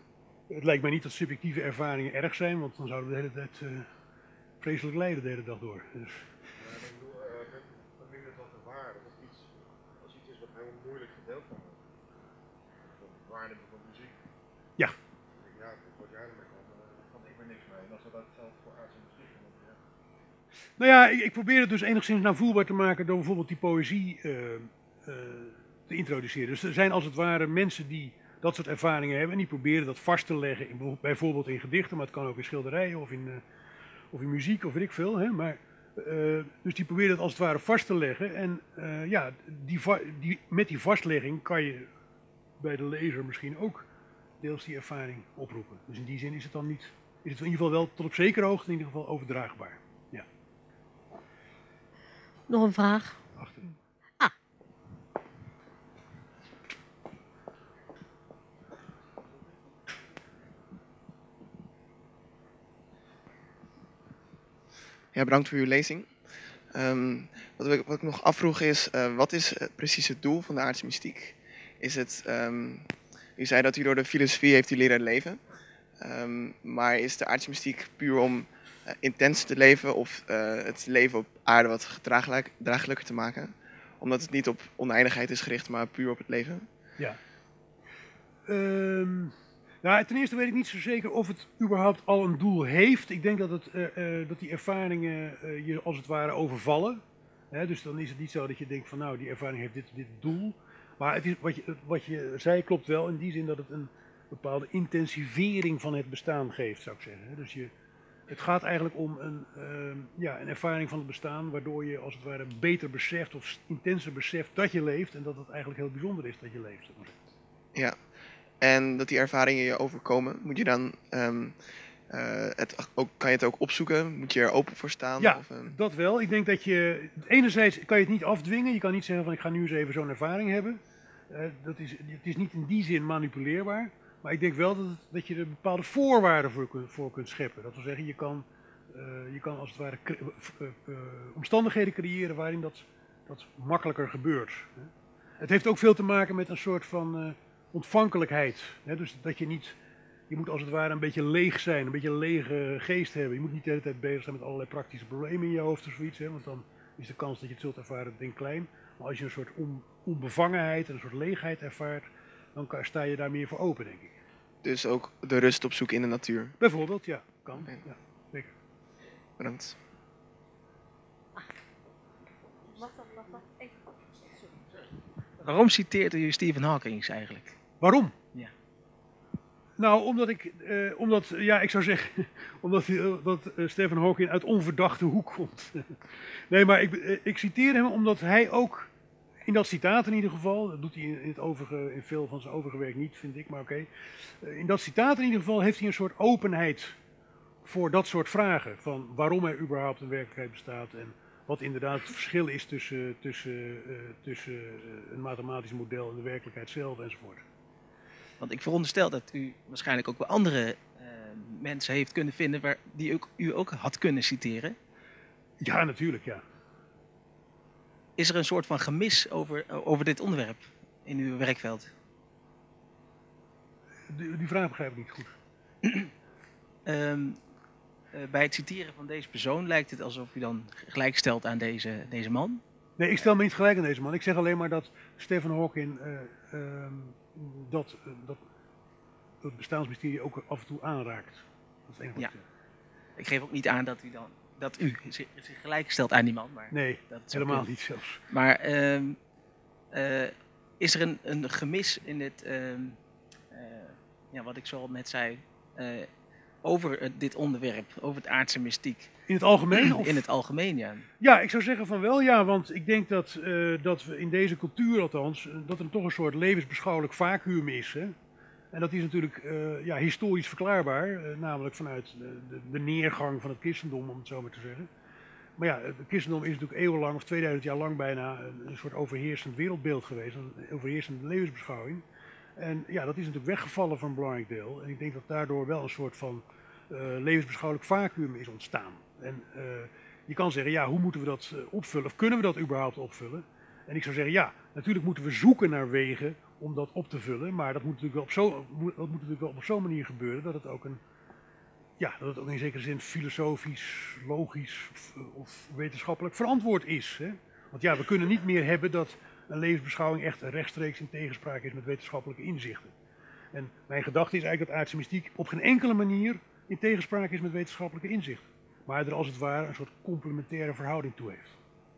Het lijkt mij niet dat subjectieve ervaringen erg zijn, want dan zouden we de hele tijd uh, vreselijk lijden de hele dag door. Dus. Ja, ik bedoel, uh, vermindert dat de waarde of iets, als iets is wat heel moeilijk gedeeld kan worden. De waarde van muziek. Ja. Ja, wat jij ermee kan, daar kan ik weer niks mee. En als we dat geldt voor aardse muziek, dan ja. Nou ja, ik, ik probeer het dus enigszins naar voelbaar te maken door bijvoorbeeld die poëzie uh, uh, te introduceren. Dus er zijn als het ware mensen die dat soort ervaringen hebben en die proberen dat vast te leggen, in, bijvoorbeeld in gedichten, maar het kan ook in schilderijen of in, uh, of in muziek of weet ik veel. Hè? Maar, uh, dus die proberen het als het ware vast te leggen en uh, ja, die, die, met die vastlegging kan je bij de lezer misschien ook deels die ervaring oproepen. Dus in die zin is het dan niet, is het in ieder geval wel tot op zekere hoogte in ieder geval overdraagbaar. Ja. Nog een vraag? Achter. Ah. Ja, bedankt voor uw lezing. Um, wat, ik, wat ik nog afvroeg is, uh, wat is uh, precies het doel van de aardse mystiek? Is het, um, u zei dat u door de filosofie heeft u leren leven, um, maar is de aardse mystiek puur om uh, intens te leven of uh, het leven op aarde wat draaglijk, draaglijker te maken? Omdat het niet op oneindigheid is gericht, maar puur op het leven? Ja. Um... Nou, ten eerste weet ik niet zo zeker of het überhaupt al een doel heeft. Ik denk dat, het, uh, uh, dat die ervaringen uh, je als het ware overvallen. Hè, dus dan is het niet zo dat je denkt van nou, die ervaring heeft dit, dit doel. Maar het is, wat, je, wat je zei klopt wel in die zin dat het een bepaalde intensivering van het bestaan geeft, zou ik zeggen. Dus je, het gaat eigenlijk om een, uh, ja, een ervaring van het bestaan waardoor je als het ware beter beseft of intenser beseft dat je leeft. En dat het eigenlijk heel bijzonder is dat je leeft. Ja. En dat die ervaringen je overkomen, moet je dan, um, uh, het ook, kan je het ook opzoeken? Moet je er open voor staan? Ja, of, um... dat wel. Ik denk dat je, enerzijds kan je het niet afdwingen. Je kan niet zeggen van ik ga nu eens even zo'n ervaring hebben. Uh, dat is, het is niet in die zin manipuleerbaar. Maar ik denk wel dat, het, dat je er bepaalde voorwaarden voor, voor kunt scheppen. Dat wil zeggen, je kan, uh, je kan als het ware uh, uh, omstandigheden creëren waarin dat, dat makkelijker gebeurt. Het heeft ook veel te maken met een soort van... Uh, ontvankelijkheid. Hè? Dus dat je niet, je moet als het ware een beetje leeg zijn, een beetje een lege geest hebben. Je moet niet de hele tijd bezig zijn met allerlei praktische problemen in je hoofd of zoiets, hè? Want dan is de kans dat je het zult ervaren denk klein. Maar als je een soort on, onbevangenheid en een soort leegheid ervaart, dan kan, sta je daar meer voor open, denk ik. Dus ook de rust opzoeken in de natuur? Bijvoorbeeld, ja, kan. Okay. Ja, zeker. Bedankt. Waarom citeert u Stephen Hawking eigenlijk? Waarom? Ja. Nou, omdat ik, eh, omdat, ja, ik zou zeggen, omdat uh, dat, uh, Stephen Hawking uit onverdachte hoek komt. Nee, maar ik, uh, ik citeer hem omdat hij ook, in dat citaat in ieder geval, dat doet hij in, in, het overige, in veel van zijn overige werk niet, vind ik, maar oké. Okay. Uh, in dat citaat in ieder geval heeft hij een soort openheid voor dat soort vragen. Van waarom er überhaupt een werkelijkheid bestaat en wat inderdaad het verschil is tussen, tussen, uh, tussen uh, een mathematisch model en de werkelijkheid zelf enzovoort. Want ik veronderstel dat u waarschijnlijk ook wel andere uh, mensen heeft kunnen vinden waar, die u, u ook had kunnen citeren. Ja, natuurlijk, ja. Is er een soort van gemis over, over dit onderwerp in uw werkveld? Die, die vraag begrijp ik niet goed. um, uh, bij het citeren van deze persoon lijkt het alsof u dan gelijk stelt aan deze, deze man. Nee, ik stel me niet gelijk aan deze man. Ik zeg alleen maar dat Stephen Hawking uh, uh, dat, uh, dat het bestaansmysterie ook af en toe aanraakt. Dat is het enige wat ja. ik zeg. Ik geef ook niet aan dat u dan dat u zich, zich gelijk stelt aan die man. Maar nee, dat helemaal kunnen. niet zelfs. Maar uh, uh, is er een, een gemis in dit, uh, uh, ja, wat ik zo net zei, uh, over uh, dit onderwerp, over het aardse mystiek? In het algemeen? Of? In het algemeen, ja. Ja, ik zou zeggen van wel ja, want ik denk dat, uh, dat we in deze cultuur althans, uh, dat er toch een soort levensbeschouwelijk vacuüm is. Hè? En dat is natuurlijk uh, ja, historisch verklaarbaar, uh, namelijk vanuit de, de, de neergang van het christendom, om het zo maar te zeggen. Maar ja, het christendom is natuurlijk eeuwenlang, of tweeduizend jaar lang bijna, een, een soort overheersend wereldbeeld geweest, een overheersende levensbeschouwing. En ja, dat is natuurlijk weggevallen voor een belangrijk deel. En ik denk dat daardoor wel een soort van uh, levensbeschouwelijk vacuüm is ontstaan. En uh, je kan zeggen, ja, hoe moeten we dat uh, opvullen? Of kunnen we dat überhaupt opvullen? En ik zou zeggen, ja, natuurlijk moeten we zoeken naar wegen om dat op te vullen. Maar dat moet natuurlijk wel op zo, moet, dat moet natuurlijk wel op zo'n manier gebeuren dat het ook een, ja, dat het ook in zekere zin filosofisch, logisch of, of wetenschappelijk verantwoord is. Hè? Want ja, we kunnen niet meer hebben dat een levensbeschouwing echt rechtstreeks in tegenspraak is met wetenschappelijke inzichten. En mijn gedachte is eigenlijk dat aardse mystiek op geen enkele manier in tegenspraak is met wetenschappelijke inzichten. Maar er als het ware een soort complementaire verhouding toe heeft.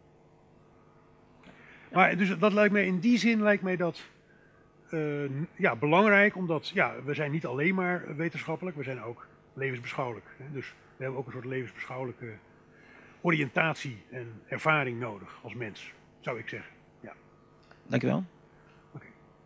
Maar dus dat lijkt mij in die zin lijkt mij dat uh, ja, belangrijk, omdat ja, we zijn niet alleen maar wetenschappelijk, we zijn ook levensbeschouwelijk. Hè? Dus we hebben ook een soort levensbeschouwelijke oriëntatie en ervaring nodig als mens, zou ik zeggen. Ja. Dank u wel. Okay.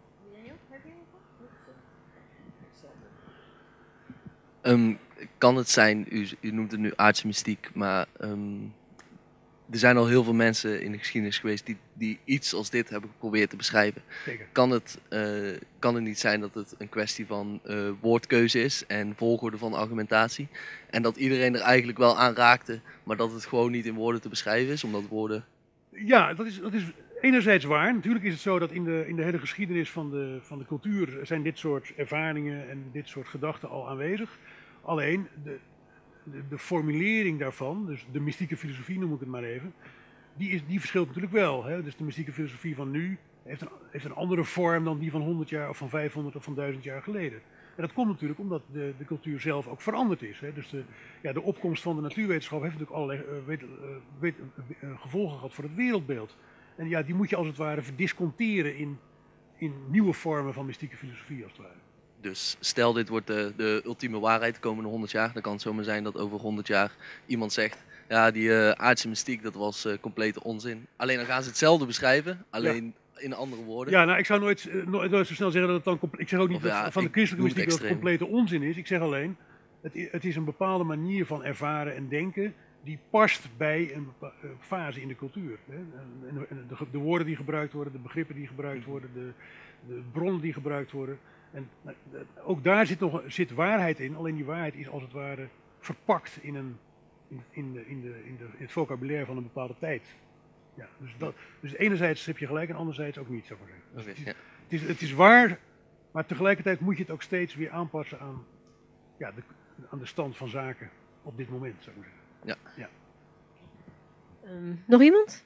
Um, kan het zijn, u, u noemt het nu aardse mystiek, maar um, er zijn al heel veel mensen in de geschiedenis geweest die, die iets als dit hebben geprobeerd te beschrijven. Zeker. Kan het, uh, kan het niet zijn dat het een kwestie van uh, woordkeuze is en volgorde van argumentatie? En dat iedereen er eigenlijk wel aan raakte, maar dat het gewoon niet in woorden te beschrijven is, omdat woorden... Ja, dat is, dat is enerzijds waar. Natuurlijk is het zo dat in de, in de hele geschiedenis van de, van de cultuur zijn dit soort ervaringen en dit soort gedachten al aanwezig. Alleen de, de, de formulering daarvan, dus de mystieke filosofie noem ik het maar even, die, is, die verschilt natuurlijk wel. Hè? Dus de mystieke filosofie van nu heeft een, heeft een andere vorm dan die van honderd jaar of van vijfhonderd of van duizend jaar geleden. En dat komt natuurlijk omdat de, de cultuur zelf ook veranderd is. Hè? Dus de, ja, de opkomst van de natuurwetenschap heeft natuurlijk allerlei uh, weet, uh, weet, uh, uh, gevolgen gehad voor het wereldbeeld. En ja, die moet je als het ware verdisconteren in, in nieuwe vormen van mystieke filosofie als het ware. Dus stel dit wordt de, de ultieme waarheid de komende honderd jaar, dan kan het zomaar zijn dat over honderd jaar iemand zegt, ja die uh, aardse mystiek dat was uh, complete onzin. Alleen dan gaan ze hetzelfde beschrijven, alleen ja. in andere woorden. Ja, nou ik zou nooit, uh, nooit, nooit zo snel zeggen dat het dan, ik zeg ook niet of, ja, dat van de christelijke mystiek dat het complete onzin is. Ik zeg alleen, het, het is een bepaalde manier van ervaren en denken die past bij een fase in de cultuur. Hè. De, de, de woorden die gebruikt worden, de begrippen die gebruikt worden, de, de bronnen die gebruikt worden. En ook daar zit nog zit waarheid in, alleen die waarheid is als het ware verpakt in, een, in, in, de, in, de, in, de, in het vocabulaire van een bepaalde tijd. Ja, dus, dat, dus enerzijds heb je gelijk en anderzijds ook niet, zou ik maar zeggen. Dus okay, het, is, ja. het, is, het is waar, maar tegelijkertijd moet je het ook steeds weer aanpassen aan, ja, de, aan de stand van zaken op dit moment, zou ik maar zeggen. Ja. Ja. Um, nog iemand?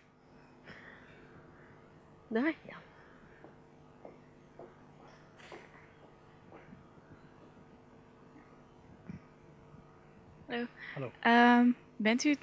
Daar? Ja. Hallo. Hallo. Um, bent u...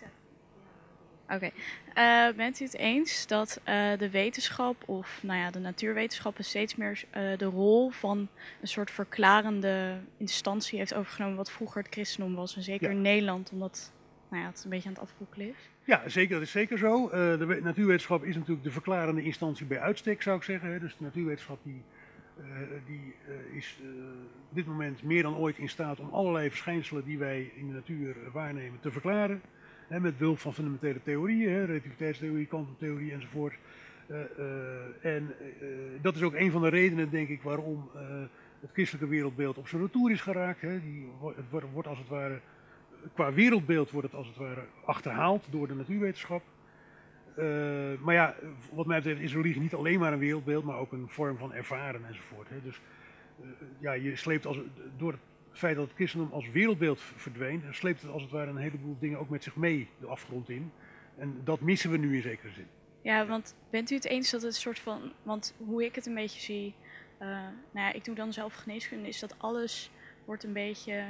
Oké. Okay. Uh, bent u het eens dat uh, de wetenschap of nou ja, de natuurwetenschappen steeds meer uh, de rol van een soort verklarende instantie heeft overgenomen wat vroeger het christendom was? En zeker ja. in Nederland, omdat nou ja, het een beetje aan het afbrokkelen is? Ja, zeker, dat is zeker zo. Uh, de natuurwetenschap is natuurlijk de verklarende instantie bij uitstek, zou ik zeggen. Hè. Dus de natuurwetenschap die, uh, die uh, is uh, op dit moment meer dan ooit in staat om allerlei verschijnselen die wij in de natuur uh, waarnemen te verklaren. Hè, met behulp van fundamentele theorieën, hè, relativiteitstheorie, kwantumtheorie enzovoort. Uh, uh, en uh, dat is ook een van de redenen, denk ik, waarom uh, het christelijke wereldbeeld op zijn retour is geraakt. Hè. Die, het wordt als het ware, qua wereldbeeld wordt het als het ware achterhaald door de natuurwetenschap. Uh, maar ja, wat mij betreft is religie niet alleen maar een wereldbeeld, maar ook een vorm van ervaren enzovoort. Hè. Dus uh, ja, je sleept als, door het feit dat het christendom als wereldbeeld verdween, sleept het als het ware een heleboel dingen ook met zich mee de afgrond in. En dat missen we nu in zekere zin. Ja, want bent u het eens dat het een soort van, want hoe ik het een beetje zie, uh, nou ja, ik doe dan zelf geneeskunde, is dat alles wordt een beetje,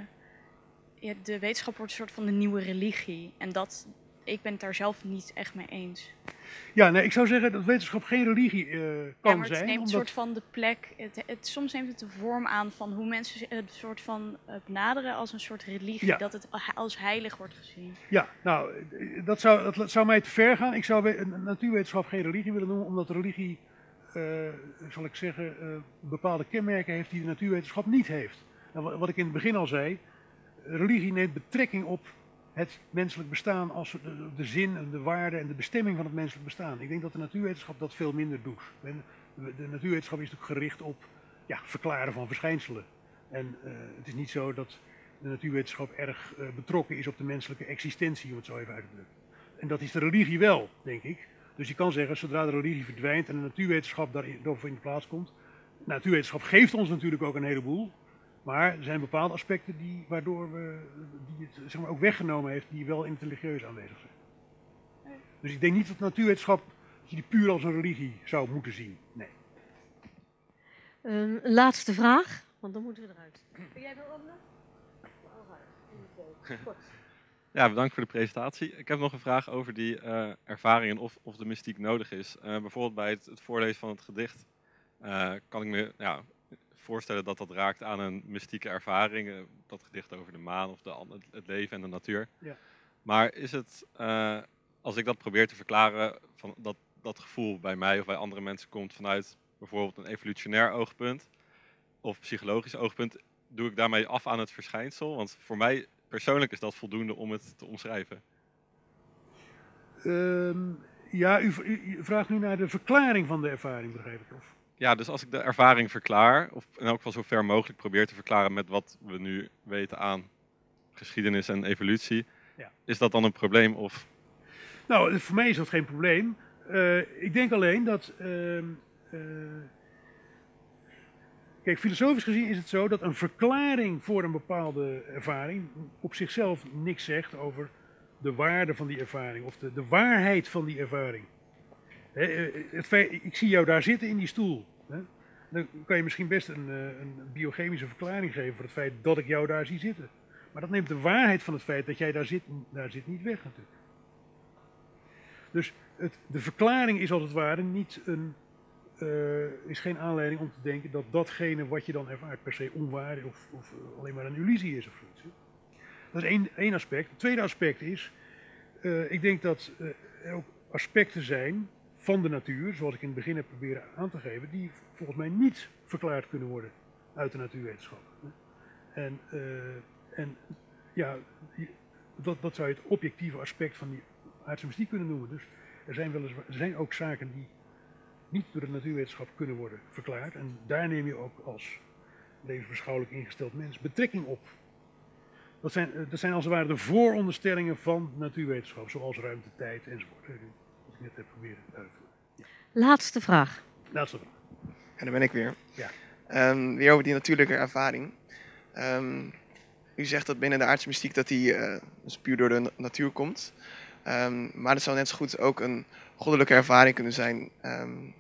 ja, de wetenschap wordt een soort van de nieuwe religie. En dat, ik ben het daar zelf niet echt mee eens. Ja, nee, ik zou zeggen dat wetenschap geen religie uh, kan zijn. Ja, maar het zijn, neemt omdat... een soort van de plek, het, het, soms neemt het de vorm aan van hoe mensen het soort van uh, benaderen als een soort religie, ja. Dat het als heilig wordt gezien. Ja, nou, dat zou, dat zou mij te ver gaan. Ik zou natuurwetenschap geen religie willen noemen, omdat religie, uh, zal ik zeggen, uh, bepaalde kenmerken heeft die de natuurwetenschap niet heeft. Nou, wat ik in het begin al zei, religie neemt betrekking op het menselijk bestaan als de, de zin en de waarde en de bestemming van het menselijk bestaan. Ik denk dat de natuurwetenschap dat veel minder doet. De natuurwetenschap is natuurlijk gericht op ja, verklaren van verschijnselen. En uh, het is niet zo dat de natuurwetenschap erg uh, betrokken is op de menselijke existentie, om het zo even uit te drukken. En dat is de religie wel, denk ik. Dus je kan zeggen, zodra de religie verdwijnt en de natuurwetenschap daarover in de plaats komt, natuurwetenschap geeft ons natuurlijk ook een heleboel. Maar er zijn bepaalde aspecten die, waardoor we, die het zeg maar, ook weggenomen heeft, die wel intelligieus aanwezig zijn. Dus ik denk niet dat natuurwetenschap, dat je die puur als een religie zou moeten zien. Nee. Um, een laatste vraag, want dan moeten we eruit. Kun jij wel openen? Ja, bedankt voor de presentatie. Ik heb nog een vraag over die uh, ervaringen of, of de mystiek nodig is. Uh, bijvoorbeeld bij het, het voorlezen van het gedicht uh, kan ik me ja, voorstellen dat dat raakt aan een mystieke ervaring. Uh, dat gedicht over de maan of de, het leven en de natuur. Ja. Maar is het, uh, als ik dat probeer te verklaren, van dat, dat gevoel bij mij of bij andere mensen komt vanuit bijvoorbeeld een evolutionair oogpunt of psychologisch oogpunt, doe ik daarmee af aan het verschijnsel? Want voor mij persoonlijk is dat voldoende om het te omschrijven. Um, ja, u, u, u vraagt nu naar de verklaring van de ervaring, begrijp ik? Of? Ja, dus als ik de ervaring verklaar, of in elk geval zo ver mogelijk probeer te verklaren met wat we nu weten aan geschiedenis en evolutie, ja. Is dat dan een probleem? Of? Nou, voor mij is dat geen probleem. Uh, ik denk alleen dat... Uh, uh, Kijk, filosofisch gezien is het zo dat een verklaring voor een bepaalde ervaring op zichzelf niks zegt over de waarde van die ervaring of de, de waarheid van die ervaring. He, het feit, ik zie jou daar zitten in die stoel. He. Dan kan je misschien best een, een biochemische verklaring geven voor het feit dat ik jou daar zie zitten. Maar dat neemt de waarheid van het feit dat jij daar zit, daar zit niet weg natuurlijk. Dus het, de verklaring is als het ware niet een... Uh, is geen aanleiding om te denken dat datgene wat je dan ervaart per se onwaar is of, of alleen maar een illusie is of zoiets. Dat is één, één aspect. Het tweede aspect is, uh, ik denk dat uh, er ook aspecten zijn van de natuur, zoals ik in het begin heb proberen aan te geven, die volgens mij niet verklaard kunnen worden uit de natuurwetenschap. En, uh, en ja, dat, dat zou je het objectieve aspect van die aardse mystiek kunnen noemen. Dus er zijn, wel eens, er zijn ook zaken die niet door de natuurwetenschap kunnen worden verklaard. En daar neem je ook als levensbeschouwelijk ingesteld mens betrekking op. Dat zijn, dat zijn als het ware de vooronderstellingen van natuurwetenschap, zoals ruimte, tijd enzovoort. Wat ik net heb proberen uit te voeren. Ja. Laatste vraag. Laatste vraag. En daar ben ik weer. Ja. Um, weer over die natuurlijke ervaring. Um, u zegt dat binnen de aardse mystiek dat die uh, dus puur door de natuur komt. Um, maar het zou net zo goed ook een goddelijke ervaring kunnen zijn. Um,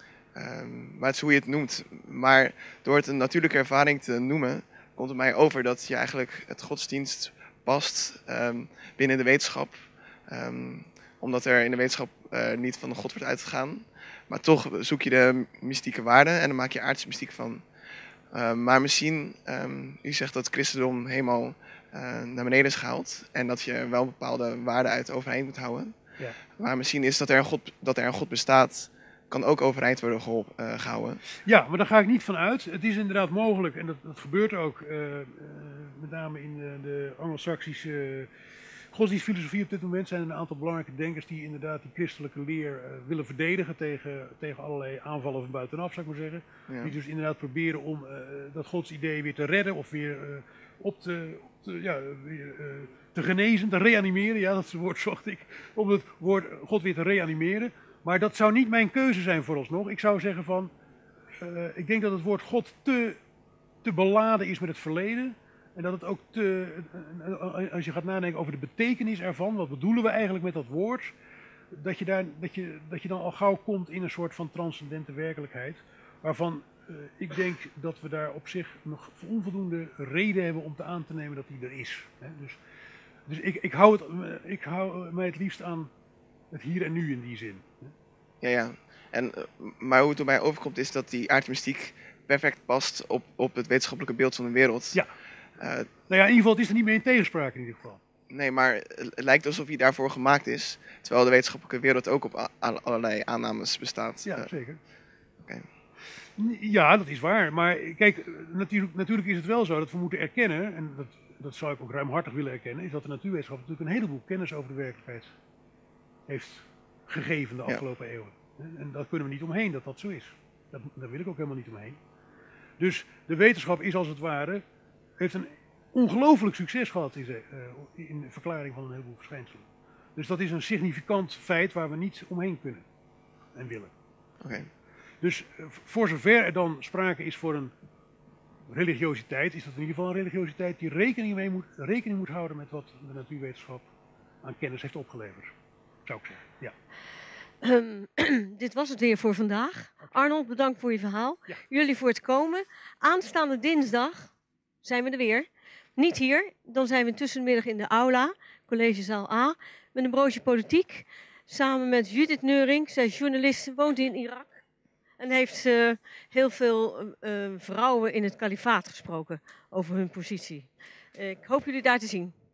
um, maar het is hoe je het noemt. Maar door het een natuurlijke ervaring te noemen, komt het mij over dat je eigenlijk het godsdienst past um, binnen de wetenschap. Um, omdat er in de wetenschap uh, niet van de God wordt uitgegaan. Maar toch zoek je de mystieke waarden en dan maak je aardse mystiek van. Uh, maar misschien, um, u zegt dat het christendom helemaal uh, naar beneden is gehaald. En dat je wel bepaalde waarden uit overeind moet houden. Ja. Maar misschien is dat er, een God, dat er een God bestaat, kan ook overeind worden geholpen, uh, gehouden. Ja, maar daar ga ik niet van uit. Het is inderdaad mogelijk, en dat, dat gebeurt ook, uh, uh, met name in de, de Anglo-Saxische uh, godsdienstfilosofie op dit moment zijn er een aantal belangrijke denkers die inderdaad die christelijke leer uh, willen verdedigen tegen, tegen allerlei aanvallen van buitenaf, zou ik maar zeggen. Ja. Die dus inderdaad proberen om uh, dat godsidee weer te redden of weer uh, op te, op te, ja, weer, uh, te genezen, te reanimeren. Ja, dat is het woord zocht ik. Om het woord God weer te reanimeren. Maar dat zou niet mijn keuze zijn vooralsnog. Ik zou zeggen van, uh, ik denk dat het woord God te, te beladen is met het verleden. En dat het ook te, als je gaat nadenken over de betekenis ervan, wat bedoelen we eigenlijk met dat woord, dat je, daar, dat je, dat je dan al gauw komt in een soort van transcendente werkelijkheid, waarvan uh, ik denk dat we daar op zich nog onvoldoende reden hebben om te aan te nemen dat die er is. Hè? Dus, dus ik, ik, hou het, ik hou mij het liefst aan het hier en nu in die zin. Ja, ja. En, maar hoe het erbij overkomt is dat die aardmystiek perfect past op, op het wetenschappelijke beeld van de wereld. Ja. Uh, nou ja, in ieder geval, het is er niet mee in tegenspraak in ieder geval. Nee, maar het lijkt alsof hij daarvoor gemaakt is, terwijl de wetenschappelijke wereld ook op allerlei aannames bestaat. Ja, uh, zeker. Okay. Ja, dat is waar. Maar kijk, natuurlijk, natuurlijk is het wel zo dat we moeten erkennen, en dat, dat zou ik ook ruimhartig willen erkennen, is dat de natuurwetenschap natuurlijk een heleboel kennis over de werkelijkheid heeft gegeven de afgelopen ja. eeuwen. En daar kunnen we niet omheen dat dat zo is. Dat, daar wil ik ook helemaal niet omheen. Dus de wetenschap is als het ware, heeft een ongelooflijk succes gehad in de, uh, in de verklaring van een heleboel verschijnselen. Dus dat is een significant feit waar we niet omheen kunnen en willen. Okay. Dus uh, voor zover er dan sprake is voor een religiositeit, is dat in ieder geval een religiositeit die rekening, mee moet, rekening moet houden met wat de natuurwetenschap aan kennis heeft opgeleverd. Zou ik zeggen, ja. Um, dit was het weer voor vandaag. Arnold, bedankt voor je verhaal. Ja. Jullie voor het komen. Aanstaande dinsdag zijn we er weer. Niet hier, dan zijn we tussen de middag in de aula, collegezaal A, met een broodje politiek. Samen met Judith Neuring, zij is journalist, woont in Irak. En heeft uh, heel veel uh, vrouwen in het kalifaat gesproken over hun positie. Uh, ik hoop jullie daar te zien.